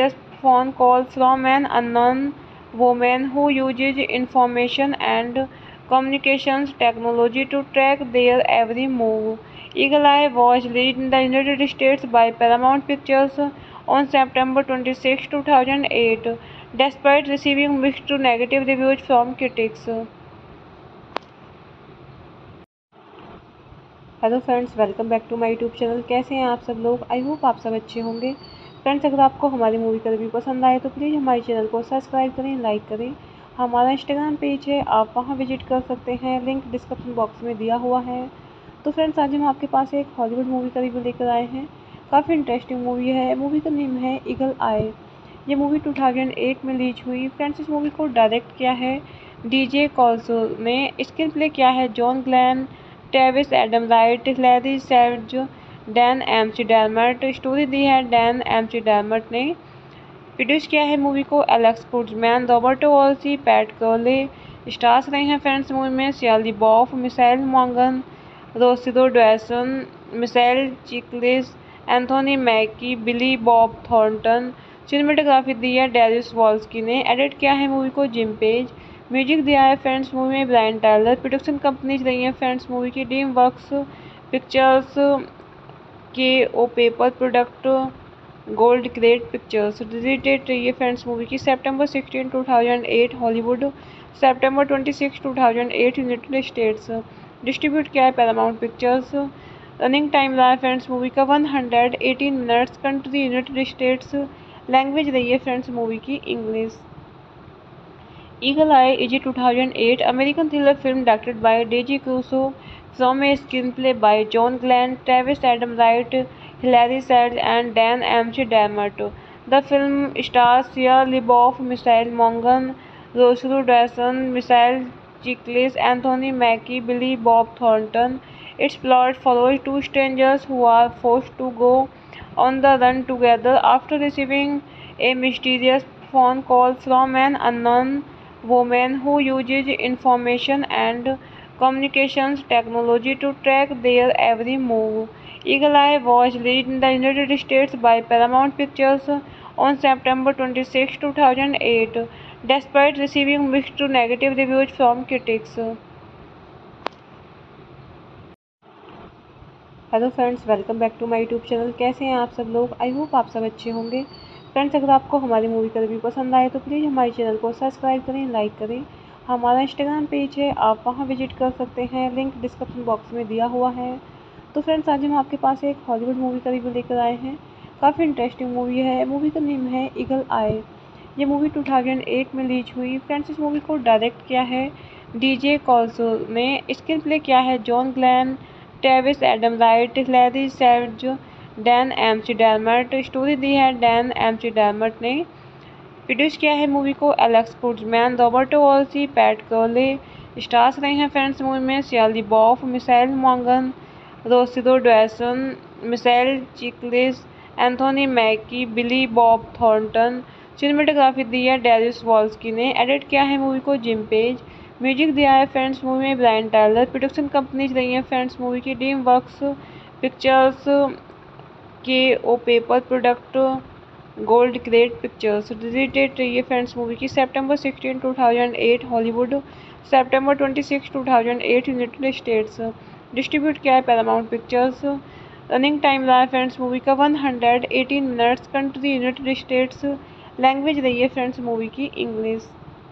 phone call from an unknown woman who uses information and communications technology to track their every move. Eagle Eye was released in the United States by Paramount Pictures on September twenty-sixth, two thousand eight, despite receiving mixed to negative reviews from critics. Hello friends, welcome back to my YouTube channel. कैसे हैं आप सब लोग? I hope आप सब अच्छे होंगे। Friends, अगर आपको हमारी मूवी का रिव्यू पसंद आए तो प्लीज़ हमारे चैनल को सब्सक्राइब करें, लाइक करें। हमारा इंस्टाग्राम पेज है, आप वहां विजिट कर सकते हैं, लिंक डिस्क्रिप्शन बॉक्स में दिया हुआ है। तो फ्रेंड्स, आज हम आपके पास एक हॉलीवुड मूवी का रिव्यू लेकर आए हैं। काफ़ी इंटरेस्टिंग मूवी है। मूवी का नेम है ईगल आई। ये मूवी टू थाउजेंड एट में रिलीज हुई। फ्रेंड्स, इस मूवी को डायरेक्ट किया है डीजे कॉल्सो ने। स्क्रीन प्ले किया है John Glenn, Travis Adam Wright, Larry says, Dan McDermott. Story दी है डैन एमसी डैलमर्ट ने। प्रोड्यूस किया है मूवी को Alex Kurtzman, Roberto Orci, Pat कर्ले। स्टार्स रहे हैं फ्रेंड्स मूवी में सियाली बॉफ, मिसाइल मॉन्गन, Rosario Dawson, Michael Chiklis, Anthony Mackie, Billy Bob Thornton. Cinematography दी है डेरिस वॉल्स्की ने। एडिट किया है मूवी को जिम पेज। म्यूजिक दिया है फ्रेंड्स मूवी में ब्रायन टायलर। प्रोडक्शन कंपनीज रही हैं फ्रेंड्स मूवी की dream works pictures, K O paper product, gold great Pictures. Release date रही है फ्रेंड्स मूवी की September sixteen two thousand eight Hollywood, September twenty six two thousand eight United States. Distribute किया है Paramount Pictures. Running time रहा है friends movie का one hundred eighteen minutes. Country United States. Language रही है friends movie की English. Eagle Eye is a two thousand eight American thriller film directed by Deji Crusoe from a screenplay by John Glenn, Travis Adam Wright, Hilary Swank, and Dan Amsterdamert. The film stars Shia LaBeouf, Michelle Monaghan, Rosario Dawson, Michael Chiklis, Anthony Mackie, Billy Bob Thornton. Its plot follows two strangers who are forced to go on the run together after receiving a mysterious phone call from an unknown woman who uses information and communications technology to track their every move. Eagle Eye was released in the United States by Paramount Pictures on September twenty-sixth, two thousand eight, despite receiving mixed to negative reviews from critics. Hello friends, welcome back to my YouTube channel. कैसे हैं आप सब लोग? I hope आप सब अच्छे होंगे। Friends, अगर आपको हमारी मूवी का रिव्यू पसंद आए तो प्लीज़ हमारे चैनल को सब्सक्राइब करें, लाइक करें। हमारा इंस्टाग्राम पेज है, आप वहां विजिट कर सकते हैं, लिंक डिस्क्रिप्शन बॉक्स में दिया हुआ है। तो फ्रेंड्स, आज हम आपके पास एक हॉलीवुड मूवी का रिव्यू लेकर आए हैं। काफ़ी इंटरेस्टिंग मूवी है। मूवी का नेम है ईगल आई। ये मूवी टू थाउजेंड एट में रिलीज हुई। फ्रेंड्स, इस मूवी को डायरेक्ट किया है डीजे कॉल्सो ने। स्क्रीन प्ले किया है John Glenn, Travis Adam Wright, Larry says, Dan McDermott. Story दी है डैन एमसी डैलमर्ट ने। प्रोड्यूस किया है मूवी को Alex Kurtzman, Roberto Orci, Pat कर्ले। स्टार्स रहे हैं फ्रेंड्स मूवी में सियाली बॉफ, मिसाइल मॉन्गन, Rosario Dawson, Michael Chiklis, Anthony Mackie, Billy Bob Thornton. Cinematography दी है डेरिस वॉल्स्की ने। एडिट किया है मूवी को जिम पेज। म्यूजिक दिया है फ्रेंड्स मूवी में ब्रायन टायलर। प्रोडक्शन कंपनीज रही हैं फ्रेंड्स मूवी की dream works pictures, K O paper product, gold great Pictures. Release date रही है फ्रेंड्स मूवी की September sixteen two thousand eight Hollywood, September twenty six two thousand eight United States. Distribute किया है Paramount Pictures. Running time रहा है friends movie का one hundred eighteen minutes. Country United States. Language रही है friends movie की English.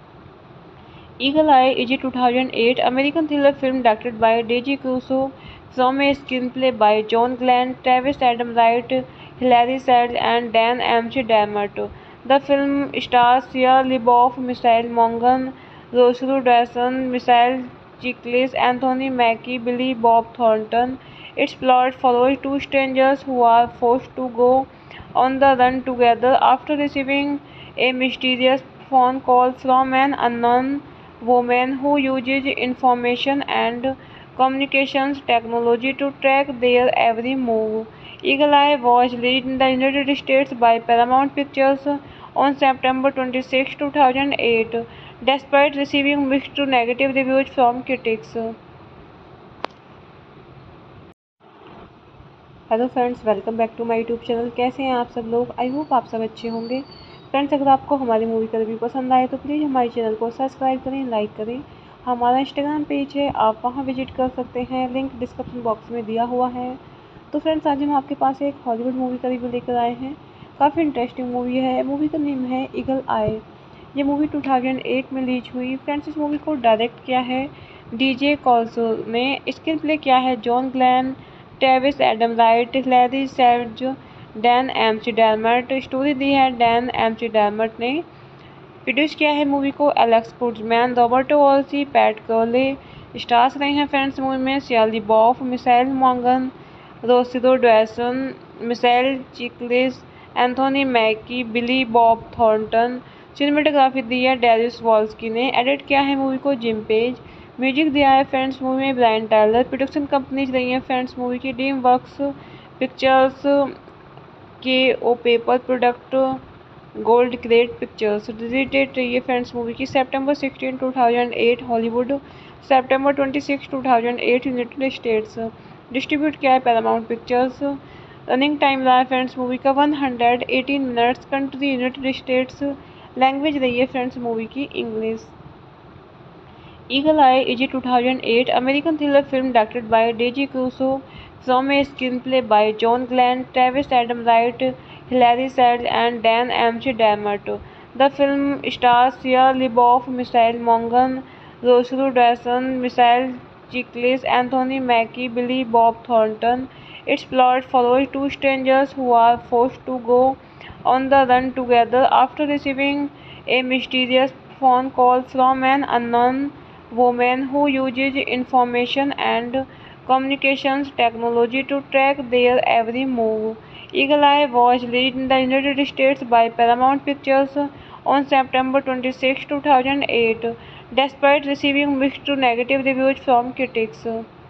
Eagle Eye is a two thousand eight American thriller film directed by Deji Crusoe from a screenplay by John Glenn, Travis Adam Wright, Hilary Swank, and Dan Amsterdamert. The film stars Shia LaBeouf, Michelle Monaghan, Rosario Dawson, Michael Chiklis, Anthony Mackie, Billy Bob Thornton. Its plot follows two strangers who are forced to go on the run together after receiving a mysterious phone call from an unknown woman who uses information and communications technology to track their every move. Eagle Eye was released in the United States by Paramount Pictures on September twenty-sixth, two thousand eight, despite receiving mixed to negative reviews from critics. Hello friends, welcome back to my YouTube channel. कैसे हैं आप सब लोग? I hope आप सब अच्छे होंगे। Friends, अगर आपको हमारी मूवी का रिव्यू पसंद आए तो प्लीज़ हमारे चैनल को सब्सक्राइब करें, लाइक करें। हमारा इंस्टाग्राम पेज है, आप वहां विजिट कर सकते हैं, लिंक डिस्क्रिप्शन बॉक्स में दिया हुआ है। तो फ्रेंड्स, आज हम आपके पास एक हॉलीवुड मूवी का रिव्यू लेकर आए हैं। काफ़ी इंटरेस्टिंग मूवी है। मूवी का नेम है ईगल आई। ये मूवी टू थाउजेंड एट में रिलीज हुई। फ्रेंड्स, इस मूवी को डायरेक्ट किया है डीजे कॉल्सो ने। स्क्रीन प्ले किया है John Glenn, Travis Adam Wright, Larry Seitz, Dan McDermott. Story दी है डैन एमसी डैलमर्ट ने। प्रोड्यूस किया है मूवी को Alex Kurtzman, Roberto Orci, Pat कर्ले। स्टार्स रहे हैं फ्रेंड्स मूवी में सियाली बॉफ, मिसाइल मॉन्गन, Rosario Dawson, Michael Chiklis, Anthony Mackie, Billy Bob Thornton. Cinematography दी है डेरियस वॉल्स्की ने। एडिट किया है मूवी को जिम पेज। म्यूजिक दिया है फ्रेंड्स मूवी में ब्रायन टायलर। प्रोडक्शन कंपनीज रही हैं फ्रेंड्स मूवी की dream works pictures, K O paper product, gold grade pictures. Release date रही है फ्रेंड्स मूवी की September sixteen two thousand eight Hollywood, September twenty six two thousand eight United States. Distribute किया है Paramount Pictures. Running time रहा है friends movie का one hundred eighteen minutes. Country United States. Language रही है friends movie की English. Eagle Eye is a two thousand eight American thriller film directed by Deji Crusoe from a screenplay by John Glenn, Travis Adam Wright, Hilary Swank, and Dan Amsterdamert. The film stars Shia LaBeouf, Michelle Monaghan, Rosario Dawson, Michael Chiklis, Anthony Mackie, Billy Bob Thornton. Its plot follows two strangers who are forced to go on the run together after receiving a mysterious phone call from an unknown woman who uses information and communications technology to track their every move. Eagle Eye was released in the United States by Paramount Pictures on September twenty-sixth, two thousand eight, despite receiving mixed to negative reviews from critics.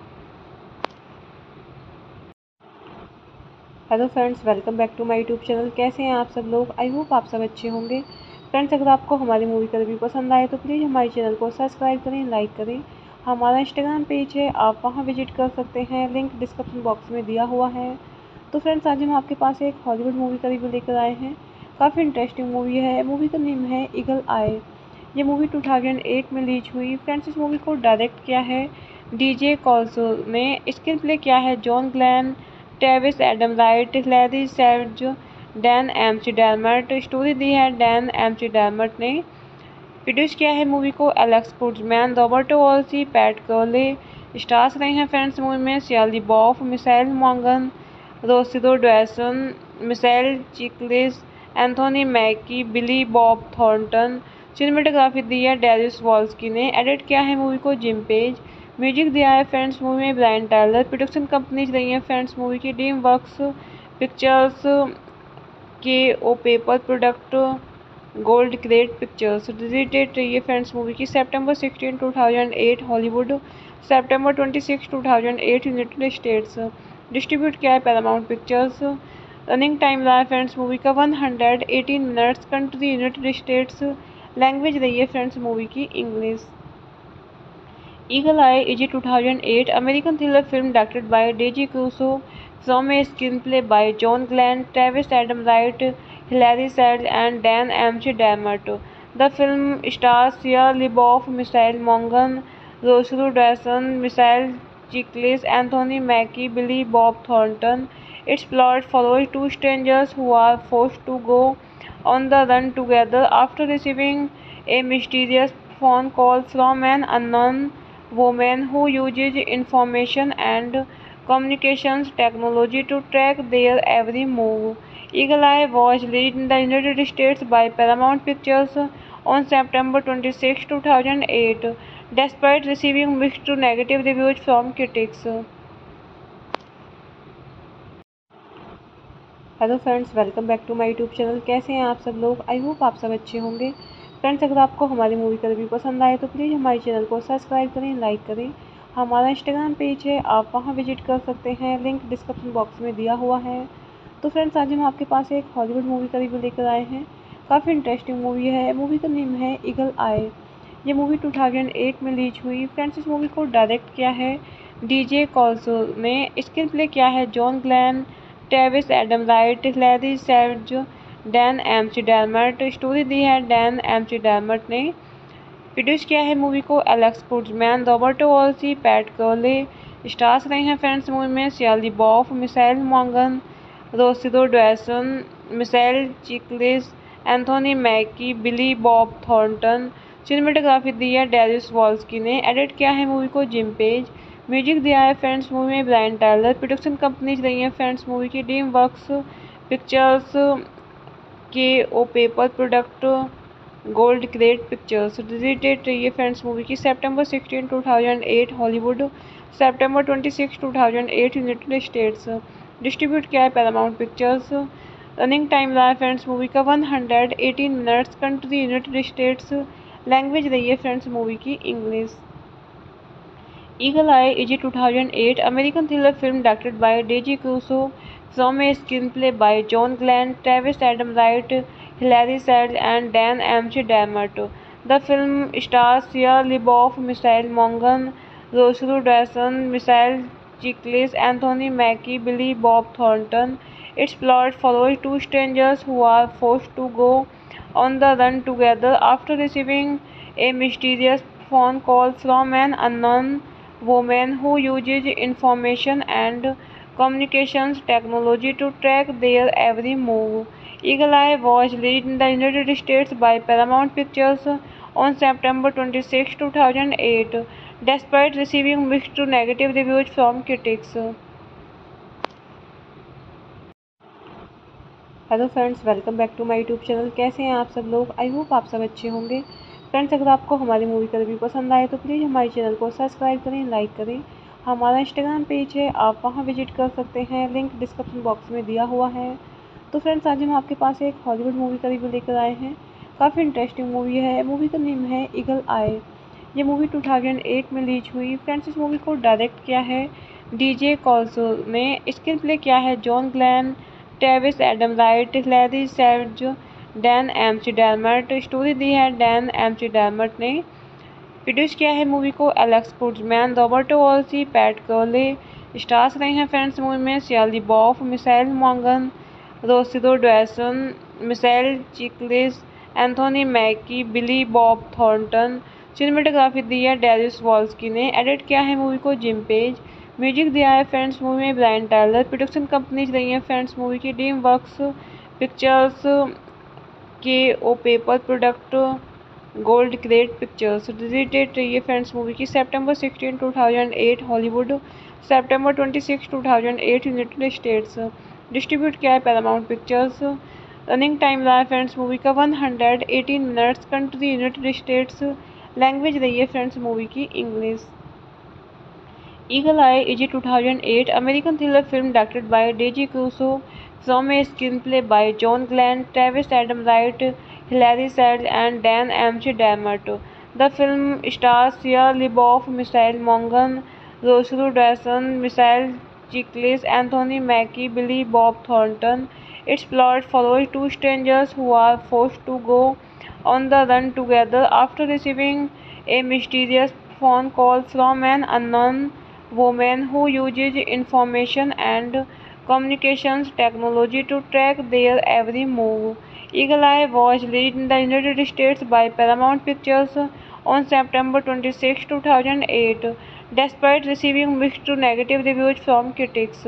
Hello friends, welcome back to my YouTube channel. कैसे हैं आप सब लोग? I hope आप सब अच्छे होंगे। Friends, अगर आपको हमारी मूवी का रिव्यू पसंद आए तो प्लीज़ हमारे चैनल को सब्सक्राइब करें, लाइक करें। हमारा इंस्टाग्राम पेज है, आप वहां विजिट कर सकते हैं, लिंक डिस्क्रिप्शन बॉक्स में दिया हुआ है। तो फ्रेंड्स, आज हम आपके पास एक हॉलीवुड मूवी का रिव्यू लेकर आए हैं। काफ़ी इंटरेस्टिंग मूवी है। मूवी का नेम है ईगल आई। ये मूवी टू थाउजेंड एट में रिलीज हुई। फ्रेंड्स, इस मूवी को डायरेक्ट किया है डीजे कॉल्सो ने। स्क्रीन प्ले किया है John Glenn, Travis Adam Wright, Larry Seitz, Dan McDermott. Story दी है डैन एमसी डैलमर्ट ने। प्रोड्यूस किया है मूवी को Alex Kurtzman, Roberto Orci, Pat कर्ले। स्टार्स रहे हैं फ्रेंड्स मूवी में सियाली बॉफ, मिसाइल मॉन्गन, Rosario Dawson, Michael Chiklis, Anthony Mackie, Billy Bob Thornton. Cinematography दी है डेरियस वॉल्स्की ने। एडिट किया है मूवी को जिम पेज। म्यूजिक दिया है फ्रेंड्स मूवी में ब्रायन टायलर। प्रोडक्शन कंपनीज रही हैं फ्रेंड्स मूवी की dream works pictures, K O paper product, gold grade pictures. Release date रही है फ्रेंड्स मूवी की September sixteen two thousand eight Hollywood, September twenty six two thousand eight United States. Distribute किया है Paramount Pictures. Running time रहा है friends movie का one hundred eighteen minutes. Country United States. Language रही है friends movie की English. Eagle Eye is a two thousand eight American thriller film directed by Deji Crusoe from a screenplay by John Glenn, Travis Adam Wright, Hilary Swank, and Dan Amsterdamert. The film stars Shia LaBeouf, Michelle Monaghan, Rosario Dawson, Michael Chiklis, Anthony Mackie, Billy Bob Thornton. Its plot follows two strangers who are forced to go on the run together after receiving a mysterious phone call from an unknown woman who uses information and communications technology to track their every move. Eagle Eye was released in the United States by Paramount Pictures on September twenty-sixth, two thousand eight, despite receiving mixed to negative reviews from critics. Hello friends, welcome back to my YouTube channel. कैसे हैं आप सब लोग? I hope आप सब अच्छे होंगे। Friends, अगर आपको हमारी मूवी का रिव्यू पसंद आए तो प्लीज़ हमारे चैनल को सब्सक्राइब करें, लाइक करें। हमारा इंस्टाग्राम पेज है, आप वहां विजिट कर सकते हैं, लिंक डिस्क्रिप्शन बॉक्स में दिया हुआ है। तो फ्रेंड्स, आज हम आपके पास एक हॉलीवुड मूवी का रिव्यू लेकर आए हैं। काफ़ी इंटरेस्टिंग मूवी है। मूवी का नेम है ईगल आई। ये मूवी टू थाउजेंड एट में रिलीज हुई। फ्रेंड्स, इस मूवी को डायरेक्ट किया है डीजे कॉल्सो ने स्क्रीन प्ले किया है John Glenn, Travis Adam Wright, Larry says, Dan McDermott. Story दी है डैन एमसी डैलमर्ट ने। प्रोड्यूस किया है मूवी को Alex Kurtzman, Roberto Orci, Pat कर्ले। स्टार्स रहे हैं फ्रेंड्स मूवी में सियाली बॉफ, मिसाइल मॉन्गन, Rosario Dawson, Michael Chiklis, Anthony Mackie, Billy Bob Thornton. Cinematography दी है डेरिस वॉल्स्की ने। एडिट किया है मूवी को जिम पेज। म्यूजिक दिया है फ्रेंड्स मूवी में ब्रायन टाइलर। प्रोडक्शन कंपनीज रही हैं फ्रेंड्स मूवी की dream works pictures, K O paper product, gold grade pictures. Release date रही है फ्रेंड्स मूवी की सितंबर sixteen two thousand eight Hollywood, सितंबर twenty six two thousand eight United States. Distribute किया है Paramount Pictures. Running time रहा है friends movie का one hundred eighteen minutes. Country United States. Language रही है फ्रेंड्स मूवी की English. Eagle Eye is a two thousand eight American thriller film directed by Daisy Caruso from a screenplay by John Glenn, Travis Adam Wright, Hilary Swank, and Dan M C Dillard. The film stars Shia LaBeouf, Michelle Monaghan, Rosario Dawson, Michael Chiklis, Anthony Mackie, Billy Bob Thornton. Its plot follows two strangers who are forced to go on the run together after receiving a mysterious phone call from an unknown woman who uses information and communications technology to track their every move. Eagle Eye was released in the United States by Paramount Pictures on September twenty-sixth, two thousand eight, despite receiving mixed to negative reviews from critics. Hello friends, welcome back to my YouTube channel. कैसे हैं आप सब लोग? I hope आप सब अच्छे होंगे। Friends, अगर आपको हमारी मूवी का रिव्यू पसंद आए तो प्लीज़ हमारे चैनल को सब्सक्राइब करें, लाइक करें। हमारा इंस्टाग्राम पेज है, आप वहां विजिट कर सकते हैं, लिंक डिस्क्रिप्शन बॉक्स में दिया हुआ है। तो फ्रेंड्स, आज हम आपके पास एक हॉलीवुड मूवी का रिव्यू लेकर आए हैं। काफ़ी इंटरेस्टिंग मूवी है। मूवी का नेम है ईगल आई। ये मूवी टू थाउजेंड एट में रिलीज हुई। फ्रेंड्स, इस मूवी को डायरेक्ट किया है डीजे कॉल्सो ने। स्क्रीन प्ले किया है John Glenn, Travis Adam Wright, Larry says, Dan McDermott. Story दी है डैन एमसी डैलमर्ट ने। प्रोड्यूस किया है मूवी को Alex Kurtzman, Roberto Orci, Pat कर्ले। स्टार्स रहे हैं फ्रेंड्स मूवी में सियाली बॉफ, मिसाइल मॉन्गन, Rosario Dawson, Michael Chiklis, Anthony Mackie, Billy Bob Thornton. Cinematography दी है डेरिस वॉल्स्की ने। एडिट किया है मूवी को जिम पेज। म्यूजिक दिया है फ्रेंड्स मूवी में ब्रायन टाइलर। प्रोडक्शन कंपनीज रही हैं फ्रेंड्स मूवी की dream works pictures, K O paper product, gold grade pictures. Release date रही है फ्रेंड्स मूवी की सितंबर sixteen two thousand eight Hollywood, सितंबर twenty six two thousand eight United States. Distribute किया है Paramount Pictures. Running time रहा है friends movie का one hundred eighteen minutes. Country United States. Language रही है फ्रेंड्स मूवी की English. Eagle Eye is a two thousand eight American thriller film directed by Daisy Caruso from a screenplay by John Glenn, Travis Adam Wright, Hilary Swank, and Dan M C Dillard. The film stars Shia LaBeouf, Michelle Monaghan, Rosario Dawson, Michael Chiklis, Anthony Mackie, Billy Bob Thornton. Its plot follows two strangers who are forced to go on the run together after receiving a mysterious phone call from an unknown woman who uses information and communications technology to track their every move. Eagle Eye was released in the United States by Paramount Pictures on September twenty-sixth, two thousand eight, despite receiving mixed to negative reviews from critics.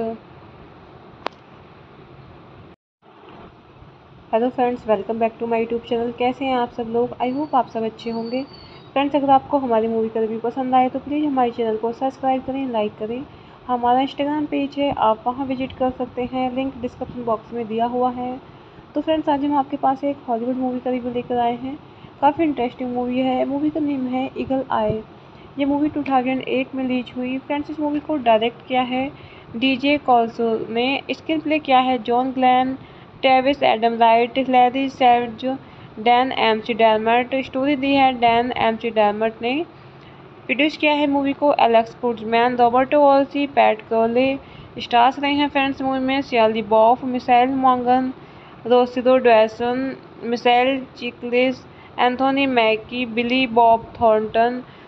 Hello friends, welcome back to my YouTube channel. कैसे हैं आप सब लोग? I hope आप सब अच्छे होंगे। Friends, अगर आपको हमारी मूवी का रिव्यू पसंद आए तो प्लीज़ हमारे चैनल को सब्सक्राइब करें, लाइक करें। हमारा इंस्टाग्राम पेज है, आप वहां विजिट कर सकते हैं, लिंक डिस्क्रिप्शन बॉक्स में दिया हुआ है। तो फ्रेंड्स, आज हम आपके पास एक हॉलीवुड मूवी का रिव्यू लेकर आए हैं। काफ़ी इंटरेस्टिंग मूवी है। मूवी का नेम है ईगल आई। ये मूवी टू थाउजेंड एट में रिलीज हुई। फ्रेंड्स, इस मूवी को डायरेक्ट किया है डीजे कॉल्सो ने। स्क्रीन प्ले किया है John Glenn, Travis Adam Wright, Larry says, Dan McDermott. Story दी है डैन एमसी डैलमर्ट ने। प्रोड्यूस किया है मूवी को Alex Kurtzman, Roberto Orci, Pat कर्ले। स्टार्स रहे हैं फ्रेंड्स मूवी में सियाली बॉफ, मिसाइल मॉन्गन, Rosario Dawson, Michael Chiklis, Anthony Mackie, Billy Bob Thornton.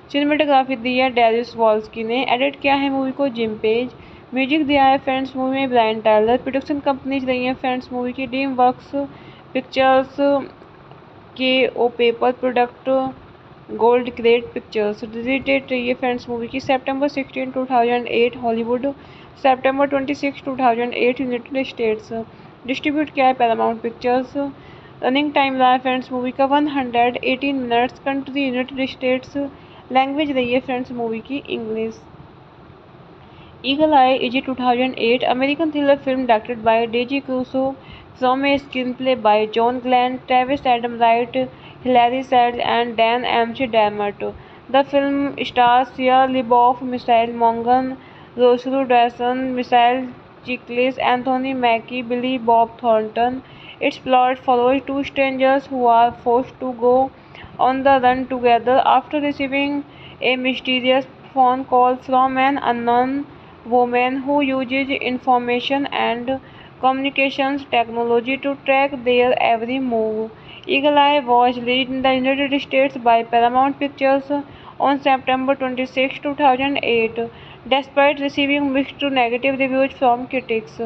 Cinematography दी है डेरियस वॉल्स्की ने। एडिट किया है मूवी को जिम पेज। म्यूजिक दिया है फ्रेंड्स मूवी में ब्रायन टायलर। प्रोडक्शन कंपनीज रही है फ्रेंड्स मूवी की dream works pictures, K O paper product, gold grade pictures. Release date रही है फ्रेंड्स मूवी की September sixteen two thousand eight Hollywood, September twenty six two thousand eight United States. Distribute किया है Paramount Pictures. Running time रहा है friends movie का one hundred eighteen minutes. Country United States. Language रही है friends movie की English. Eagle Eye is a two thousand eight American thriller film directed by Daisy Caruso from a screenplay by John Glenn, Travis Adam Wright, Hilary Swank, and Dan M C Dermott. The film stars Shia LaBeouf, Michelle Monaghan, Rosario Dawson, Michelle Chiklis, Anthony Mackie, Billy Bob Thornton. Its plot follows two strangers who are forced to go on the run together after receiving a mysterious phone call from an unknown woman who uses information and communications technology to track their every move. Eagle Eye was released in the United States by Paramount Pictures on September twenty-sixth, two thousand eight, despite receiving mixed to negative reviews from critics.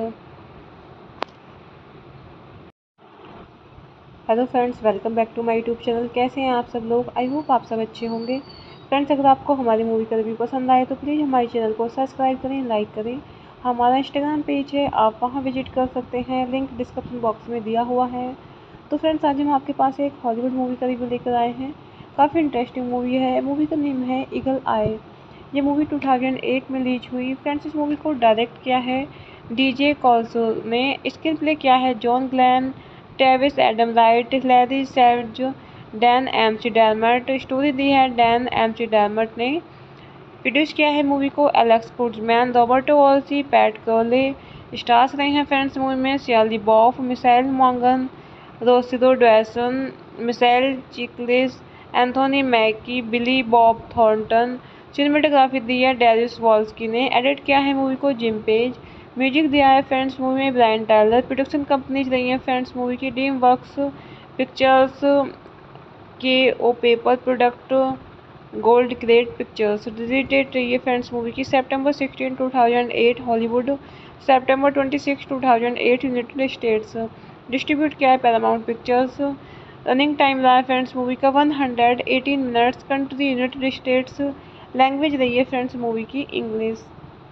Hello friends, welcome back to my YouTube channel. कैसे हैं आप सब लोग? I hope आप सब अच्छे होंगे। Friends, अगर आपको हमारी मूवी का रिव्यू पसंद आए तो प्लीज़ हमारे चैनल को सब्सक्राइब करें, लाइक करें। हमारा इंस्टाग्राम पेज है, आप वहां विजिट कर सकते हैं, लिंक डिस्क्रिप्शन बॉक्स में दिया हुआ है। तो फ्रेंड्स, आज हम आपके पास एक हॉलीवुड मूवी का रिव्यू लेकर आए हैं। काफ़ी इंटरेस्टिंग मूवी है। मूवी का नेम है ईगल आई। ये मूवी टू थाउजेंड एट में रिलीज हुई। फ्रेंड्स, इस मूवी को डायरेक्ट किया है डीजे कॉल्सो ने। स्क्रीन प्ले किया है John Glenn, Travis Adam Wright, Hillary सैव्ज, Dan McDermott. Story दी है डैन एम सी डैरमट ने। प्रोड्यूस किया है मूवी को Alex Kurtzman, Roberto Orci, Pat कर्ले। स्टार्स रहे हैं फ्रेंड्स मूवी में शिया लैबेओफ, मिशेल मॉन्गन, Rosario Dawson, Michael Chiklis, Anthony Mackie, Billy Bob Thornton. Cinematography दी है डेरियस वॉल्स्की ने। एडिट किया है मूवी को जिम पेज। म्यूजिक दिया है फ्रेंड्स मूवी में ब्रायन टायलर। प्रोडक्शन कंपनीज रही है फ्रेंड्स मूवी की dream works pictures, K O paper product, gold grade pictures. Release date रही है फ्रेंड्स मूवी की September sixteen two thousand eight Hollywood, September twenty six two thousand eight United States. Distribute किया है Paramount Pictures. Running time रहा है friends movie का one hundred eighteen minutes. Country United States. Language रही है friends movie की English.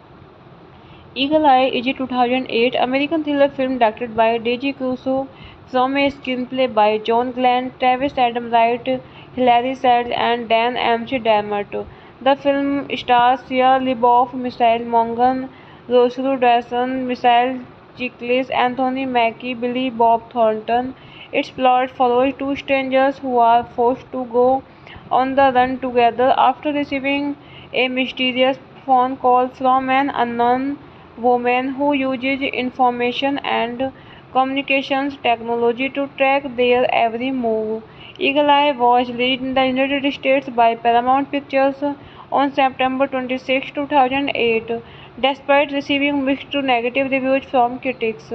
Eagle Eye is a two thousand eight American thriller film directed by Daisy Caruso from a screenplay by John Glenn, Travis Adam Wright, Hilary Swank, and Dan M C Dermott. The film stars Shia LaBeouf, Michelle Monaghan, Rosario Dawson, Michelle Chiklis, Anthony Mackie, Billy Bob Thornton. Its plot follows two strangers who are forced to go on the run together after receiving a mysterious phone call from an unknown woman who uses information and communications technology to track their every move. Eagle Eye was released in the United States by Paramount Pictures on September twenty-sixth, two thousand eight, despite receiving mixed to negative reviews from critics.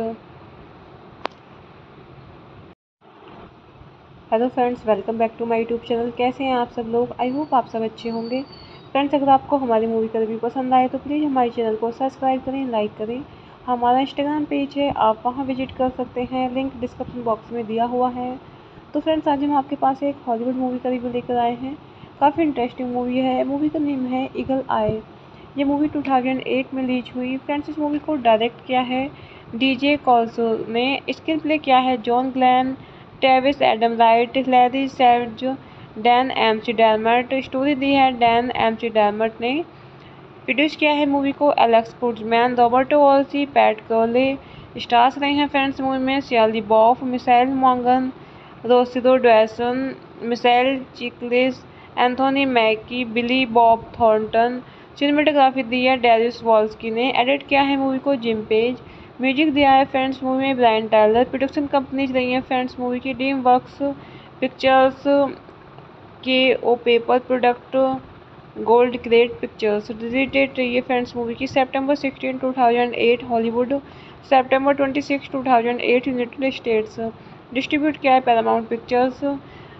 Hello friends, welcome back to my YouTube channel. कैसे हैं आप सब लोग? I hope आप सब अच्छे होंगे। Friends, अगर आपको हमारी मूवी का रिव्यू पसंद आए तो प्लीज़ हमारे चैनल को सब्सक्राइब करें, लाइक करें। हमारा इंस्टाग्राम पेज है, आप वहां विजिट कर सकते हैं, लिंक डिस्क्रिप्शन बॉक्स में दिया हुआ है। तो फ्रेंड्स, आज हम आपके पास एक हॉलीवुड मूवी का रिव्यू लेकर आए हैं। काफ़ी इंटरेस्टिंग मूवी है। मूवी का नेम है ईगल आई। ये मूवी टू थाउजेंड एट में रिलीज हुई। फ्रेंड्स, इस मूवी को डायरेक्ट किया है डीजे कॉल्सो ने। स्क्रीन प्ले किया है John Glenn, Travis Adam Wright, Hillary सैव्ज, Dan McDermott. Story दी है डैन एम सी डैरमट ने। प्रोड्यूस किया है मूवी को Alex Kurtzman, Roberto Orci, Pat कर्ले। स्टार्स रहे हैं फ्रेंड्स मूवी में शिया लैबेओफ, मिशेल मॉन्गन, Rosario Dawson, Michael Chiklis, Anthony Mackie, Billy Bob Thornton. Cinematography दी है डेरियस वॉल्स्की ने। एडिट किया है मूवी को जिम पेज। म्यूजिक दिया है फ्रेंड्स मूवी में ब्रायन टायलर। प्रोडक्शन कंपनीज रही है फ्रेंड्स मूवी की dream works pictures, K O paper product, gold grade pictures. Release date रही है फ्रेंड्स मूवी की September sixteen two thousand eight Hollywood, September twenty six two thousand eight United States. Distribute किया है Paramount Pictures.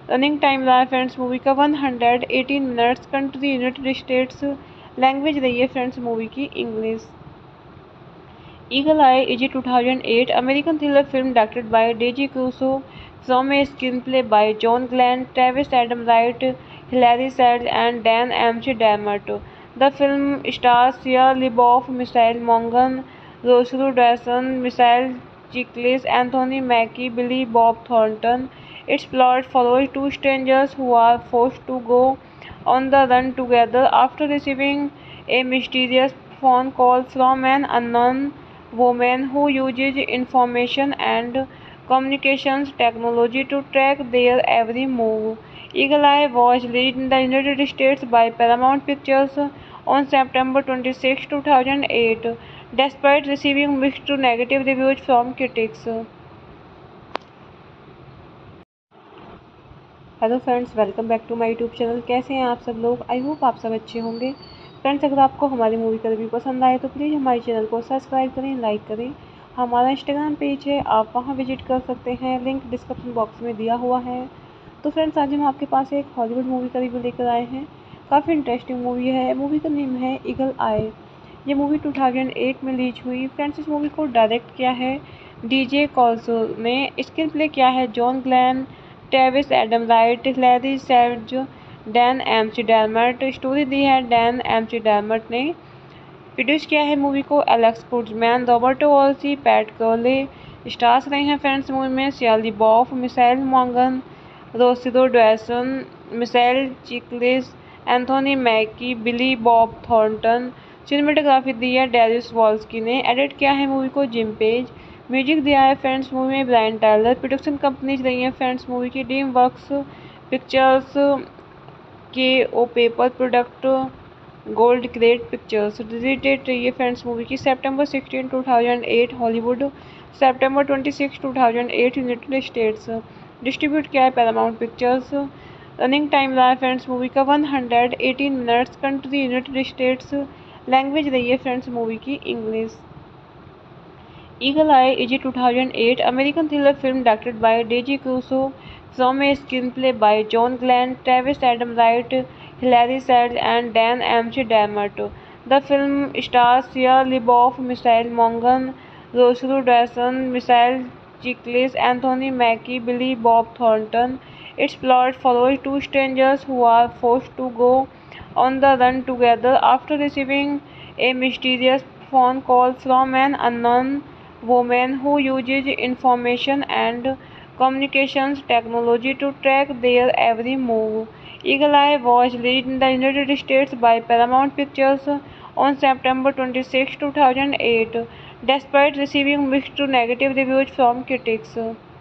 Running time रहा है friends movie का one hundred eighteen minutes. Country United States. Language रही है friends movie की English. Eagle Eye is a two thousand eight American thriller film directed by Daisy Caruso from a screenplay by John Glenn, Travis Adam Wright, Hillary Seitz and Dan McDermott. The film stars Shia LaBeouf, Michelle मॉन्गन, Rosario Dawson, Michael Chiklis, Anthony Mackie, Billy Bob Thornton. Its plot follows two strangers who are forced to go on the run together after receiving a mysterious phone call from an unknown woman who uses information and communications technology to track their every move. Eagle Eye was released in the United States by Paramount Pictures on September twenty-sixth, two thousand eight, despite receiving mixed to negative reviews from critics. Hello friends, welcome back to my YouTube channel. कैसे हैं आप सब लोग? I hope आप सब अच्छे होंगे। Friends, अगर आपको हमारी मूवी का रिव्यू पसंद आए तो प्लीज़ हमारे चैनल को सब्सक्राइब करें, लाइक करें। हमारा इंस्टाग्राम पेज है, आप वहां विजिट कर सकते हैं, लिंक डिस्क्रिप्शन बॉक्स में दिया हुआ है। तो फ्रेंड्स, आज हम आपके पास एक हॉलीवुड मूवी का रिव्यू लेकर आए हैं। काफ़ी इंटरेस्टिंग मूवी है। मूवी का नेम है ईगल आई। ये मूवी टू थाउजेंड एट में रिलीज हुई। फ्रेंड्स, इस मूवी को डायरेक्ट किया है डीजे कॉल्सो ने। स्क्रीन प्ले किया है John Glenn, Travis Adam Wright, Hillary Seitz, Dan McDermott. Story दी है डैन एमसी डैमर्ट ने। प्रोड्यूस किया है मूवी को Alex Kurtzman, Roberto Orci, Pat कर्ले। स्टार्स रहे हैं फ्रेंड्स मूवी में शिया लिबॉफ, मिसाइल मॉन्गन, Rosario Dawson, Michael Chiklis, Anthony Mackie, Billy Bob Thornton. Cinematography दी है डेरिस वॉल्स्की ने। एडिट किया है मूवी को जिम पेज। म्यूजिक दिया है फ्रेंड्स मूवी में ब्रायन टायलर। प्रोडक्शन कंपनीज रही हैं फ्रेंड्स मूवी की dream works pictures, K O paper product, gold grade pictures. Release date रही है फ्रेंड्स मूवी की September sixteen two thousand eight Hollywood, September twenty six two thousand eight United States. Distribute किया है Paramount Pictures. Running time रहा है friends movie का one hundred eighteen minutes. Country United States. Language रही है friends movie की English. Eagle Eye is a two thousand eight American thriller film directed by Deji Crusoe from a screenplay by John Glenn, Travis Adam Wright, Hilary Swank and Dan M C Demmert. The film stars Shia LaBeouf, Misael Monaghan, Rosario Dawson, Michael Chiklis, Anthony Mackie, Billy Bob Thornton. Its plot follows two strangers who are forced to go on the run together after receiving a mysterious phone call from an unknown woman who uses information and communications technology to track their every move. Eagle Eye was released in the United States by Paramount Pictures on September twenty-sixth, two thousand eight, despite receiving mixed to negative reviews from critics.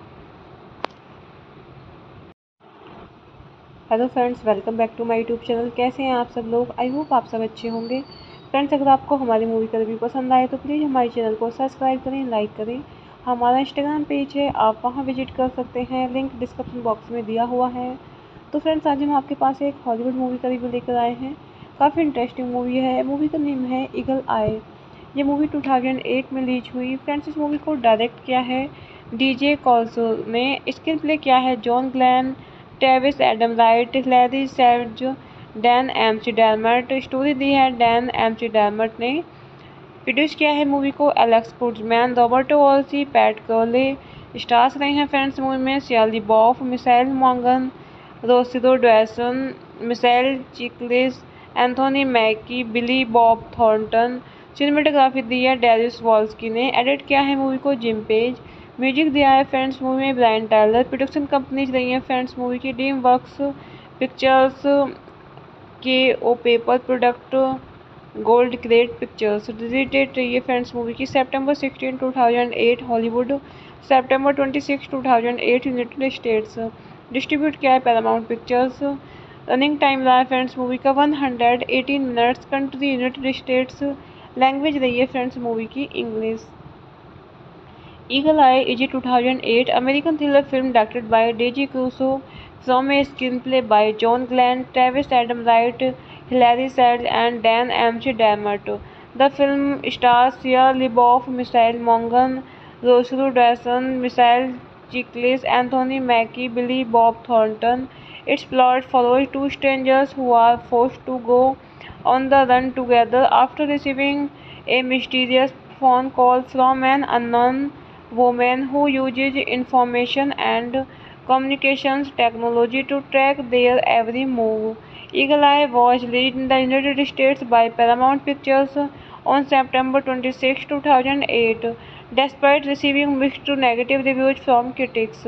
Hello friends, welcome back to my YouTube channel. कैसे हैं आप सब लोग? I hope आप सब अच्छे होंगे। Friends, अगर आपको हमारी मूवी का रिव्यू पसंद आए तो प्लीज़ हमारे चैनल को सब्सक्राइब करें, लाइक करें। हमारा इंस्टाग्राम पेज है, आप वहां विजिट कर सकते हैं, लिंक डिस्क्रिप्शन बॉक्स में दिया हुआ है। तो फ्रेंड्स, आज हम आपके पास एक हॉलीवुड मूवी का रिव्यू लेकर आए हैं। काफ़ी इंटरेस्टिंग मूवी है। मूवी का नेम है ईगल आई। ये मूवी टू थाउजेंड एट में रिलीज हुई। फ्रेंड्स, इस मूवी को डायरेक्ट किया है डीजे कॉल्सो ने। स्क्रीन प्ले किया है John Glenn, Travis Adam Wright, Hillary Seitz, Dan McDermott. Story दी है डैन एमसी डैमर्ट ने। प्रोड्यूस किया है मूवी को Alex Kurtzman, Roberto Orci, Pat कर्ले। स्टार्स रहे हैं फ्रेंड्स मूवी में शिया लिबॉफ, मिसाइल मॉन्गन, Rosario Dawson, Michael Chiklis, Anthony Mackie, Billy Bob Thornton. Cinematography दी है डेरिस वॉल्स्की ने। एडिट किया है मूवी को जिम पेज। म्यूजिक दिया है फ्रेंड्स मूवी में ब्रायन टायलर। प्रोडक्शन कंपनीज रही हैं फ्रेंड्स मूवी की dream works pictures, K O paper product, gold grade pictures. Release date रही है फ्रेंड्स मूवी की September sixteen two thousand eight Hollywood, September twenty six two thousand eight United States. Distribute किया है Paramount Pictures. Running time रहा है friends movie का one hundred eighteen minutes. Country United States. Language रही है friends movie की English. Eagle Eye is a two thousand eight American thriller film directed by Deji Crusoe from a screenplay by John Glenn, Travis Adam Wright, Hilary Swank and Dan M C Demmert. The film stars Shia LaBeouf, Misael Monaghan, Rosario Dawson, Michael Chiklis, Anthony Mackie, Billy Bob Thornton. Its plot follows two strangers who are forced to go on the run together after receiving a mysterious phone call from an unknown woman who uses information and communications technology to track their every move. Eagle Eye was released in the United States by Paramount Pictures on September twenty-sixth, two thousand eight, despite receiving mixed to negative reviews from critics.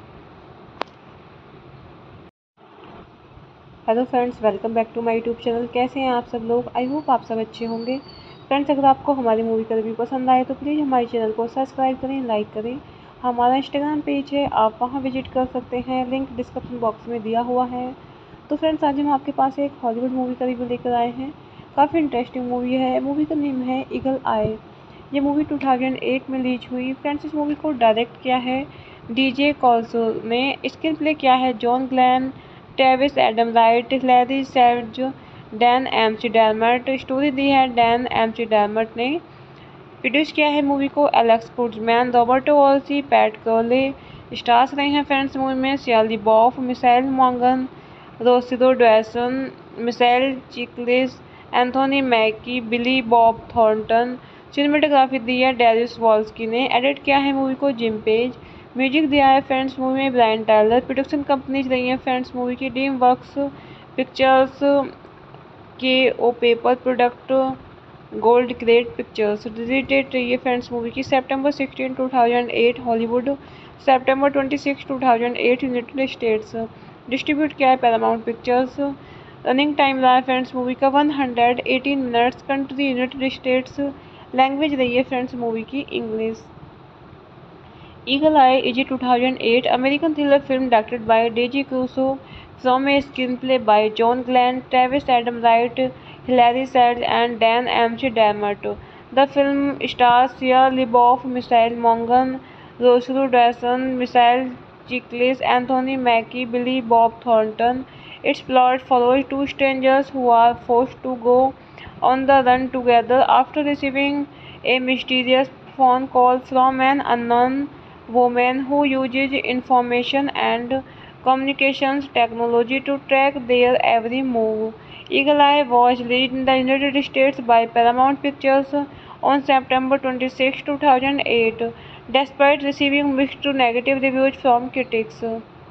Hello friends, welcome back to my YouTube channel. कैसे हैं आप सब लोग? I hope आप सब अच्छे होंगे। Friends, अगर आपको हमारी मूवी का रिव्यू पसंद आए तो प्लीज़ हमारे चैनल को सब्सक्राइब करें, लाइक करें। हमारा इंस्टाग्राम पेज है, आप वहां विजिट कर सकते हैं, लिंक डिस्क्रिप्शन बॉक्स में दिया हुआ है। तो फ्रेंड्स, आज हम आपके पास एक हॉलीवुड मूवी का रिव्यू लेकर आए हैं। काफ़ी इंटरेस्टिंग मूवी है। मूवी का नेम है ईगल आई। ये मूवी टू थाउजेंड एट में रिलीज हुई। फ्रेंड्स, इस मूवी को डायरेक्ट किया है डीजे कॉल्सो ने। स्क्रीन प्ले किया है John Glenn, Travis Adam Wright, Larry says, Dan McDermott. Story दी है डैन एमसी डैलमर्ट ने। प्रोड्यूस किया है मूवी को Alex Kurtzman, Roberto Orci, Pat कर्ले। स्टार्स रहे हैं फ्रेंड्स मूवी में सियाली बॉफ, मिसाइल मॉन्गन, Rosario Dawson, Michael Chiklis, Anthony Mackie, Billy Bob Thornton. Cinematography दी है डेरियस वॉल्स्की ने। एडिट किया है मूवी को जिम पेज। म्यूजिक दिया है फ्रेंड्स मूवी में ब्रायन टाइलर। प्रोडक्शन कंपनीज रही हैं फ्रेंड्स मूवी की dream works pictures, K O paper product, gold grade pictures. Release date रही है फ्रेंड्स मूवी की September sixteen two thousand eight Hollywood, September twenty six two thousand eight United States. Distribute किया है Paramount Pictures. Running time रहा है friends movie का one hundred eighteen minutes. Country United States. Language रही है friends movie की English. Eagle Eye is a two thousand eight American thriller film directed by Deji Crusoe from a screenplay by John Glenn, Travis Adam Wright, Hilary Swank, and Dan Amsterdamert. The film stars Shia LaBeouf, Michelle Monaghan, Rosario Dawson, Michael Chiklis, Anthony Mackie, Billy Bob Thornton. Its plot follows two strangers who are forced to go on the run together after receiving a mysterious phone call from an unknown woman who uses information and communications technology to track their every move. Eagle Eye was released in the United States by Paramount Pictures on September twenty-sixth, two thousand eight, despite receiving mixed to negative reviews from critics.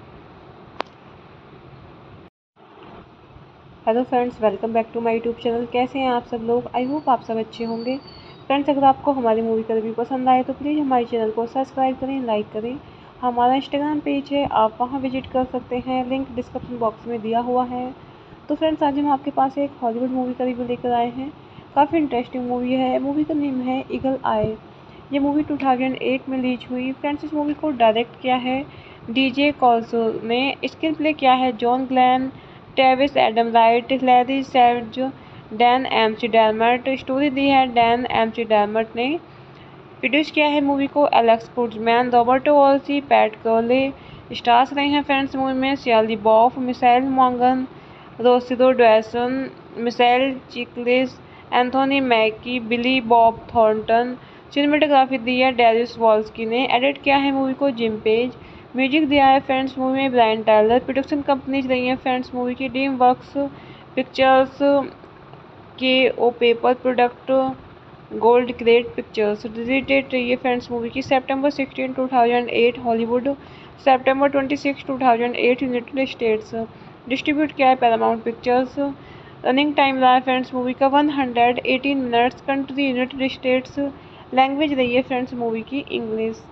Hello friends, welcome back to my YouTube channel. कैसे हैं आप सब लोग? I hope आप सब अच्छे होंगे। Friends, अगर आपको हमारी मूवी का रिव्यू पसंद आए तो प्लीज़ हमारे चैनल को सब्सक्राइब करें, लाइक करें। हमारा इंस्टाग्राम पेज है, आप वहां विजिट कर सकते हैं, लिंक डिस्क्रिप्शन बॉक्स में दिया हुआ है। तो फ्रेंड्स, आज हम आपके पास एक हॉलीवुड मूवी का रिव्यू लेकर आए हैं। काफ़ी इंटरेस्टिंग मूवी है। मूवी का नेम है ईगल आई। ये मूवी टू थाउजेंड एट में रिलीज हुई। फ्रेंड्स, इस मूवी को डायरेक्ट किया है डीजे कॉल्सो ने। स्क्रीन प्ले किया है John Glenn, Travis Adam Wright, Larry says, Dan McDermott. Story दी है डैन एमसी डैलमर्ट ने। प्रोड्यूस किया है मूवी को Alex Kurtzman, Roberto Orci, Pat कर्ले। स्टार्स रहे हैं फ्रेंड्स मूवी में सियाली बॉफ, मिसाइल मॉन्गन, Rosario Dawson, Michael Chiklis, Anthony Mackie, Billy Bob Thornton. Cinematography दी है डेरियस वॉल्स्की ने। एडिट किया है मूवी को जिम पेज। म्यूजिक दिया है फ्रेंड्स मूवी में ब्रायन टाइलर। प्रोडक्शन कंपनीज रही हैं फ्रेंड्स मूवी की dream works pictures, K O paper product, gold grade pictures. Release date रही है फ्रेंड्स मूवी की September sixteen two thousand eight Hollywood, September twenty six two thousand eight United States. Distribute किया है Paramount Pictures. Running time रहा है friends movie का one hundred eighteen minutes. Country United States. Language रही है friends movie की English.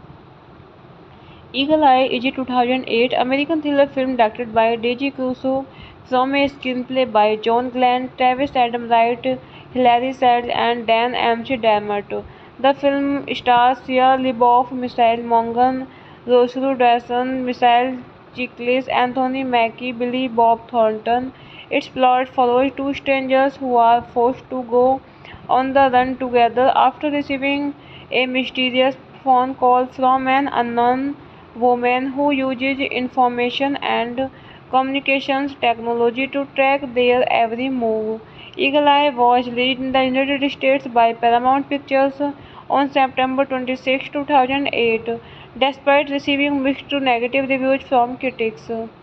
Eagle Eye is a two thousand eight American thriller film directed by Deji Crusoe from a screenplay by John Glenn, Travis Adam Wright, Hilary Swank, and Dan Amsterdamert. The film stars Shia LaBeouf, Michelle Monaghan, Rosario Dawson, Michael Chiklis, Anthony Mackie, Billy Bob Thornton. Its plot follows two strangers who are forced to go on the run together after receiving a mysterious phone call from an unknown woman who uses information and communications technology to track their every move. Eagle Eye was released in the United States by Paramount Pictures on September twenty-sixth, two thousand eight, despite receiving mixed to negative reviews from critics.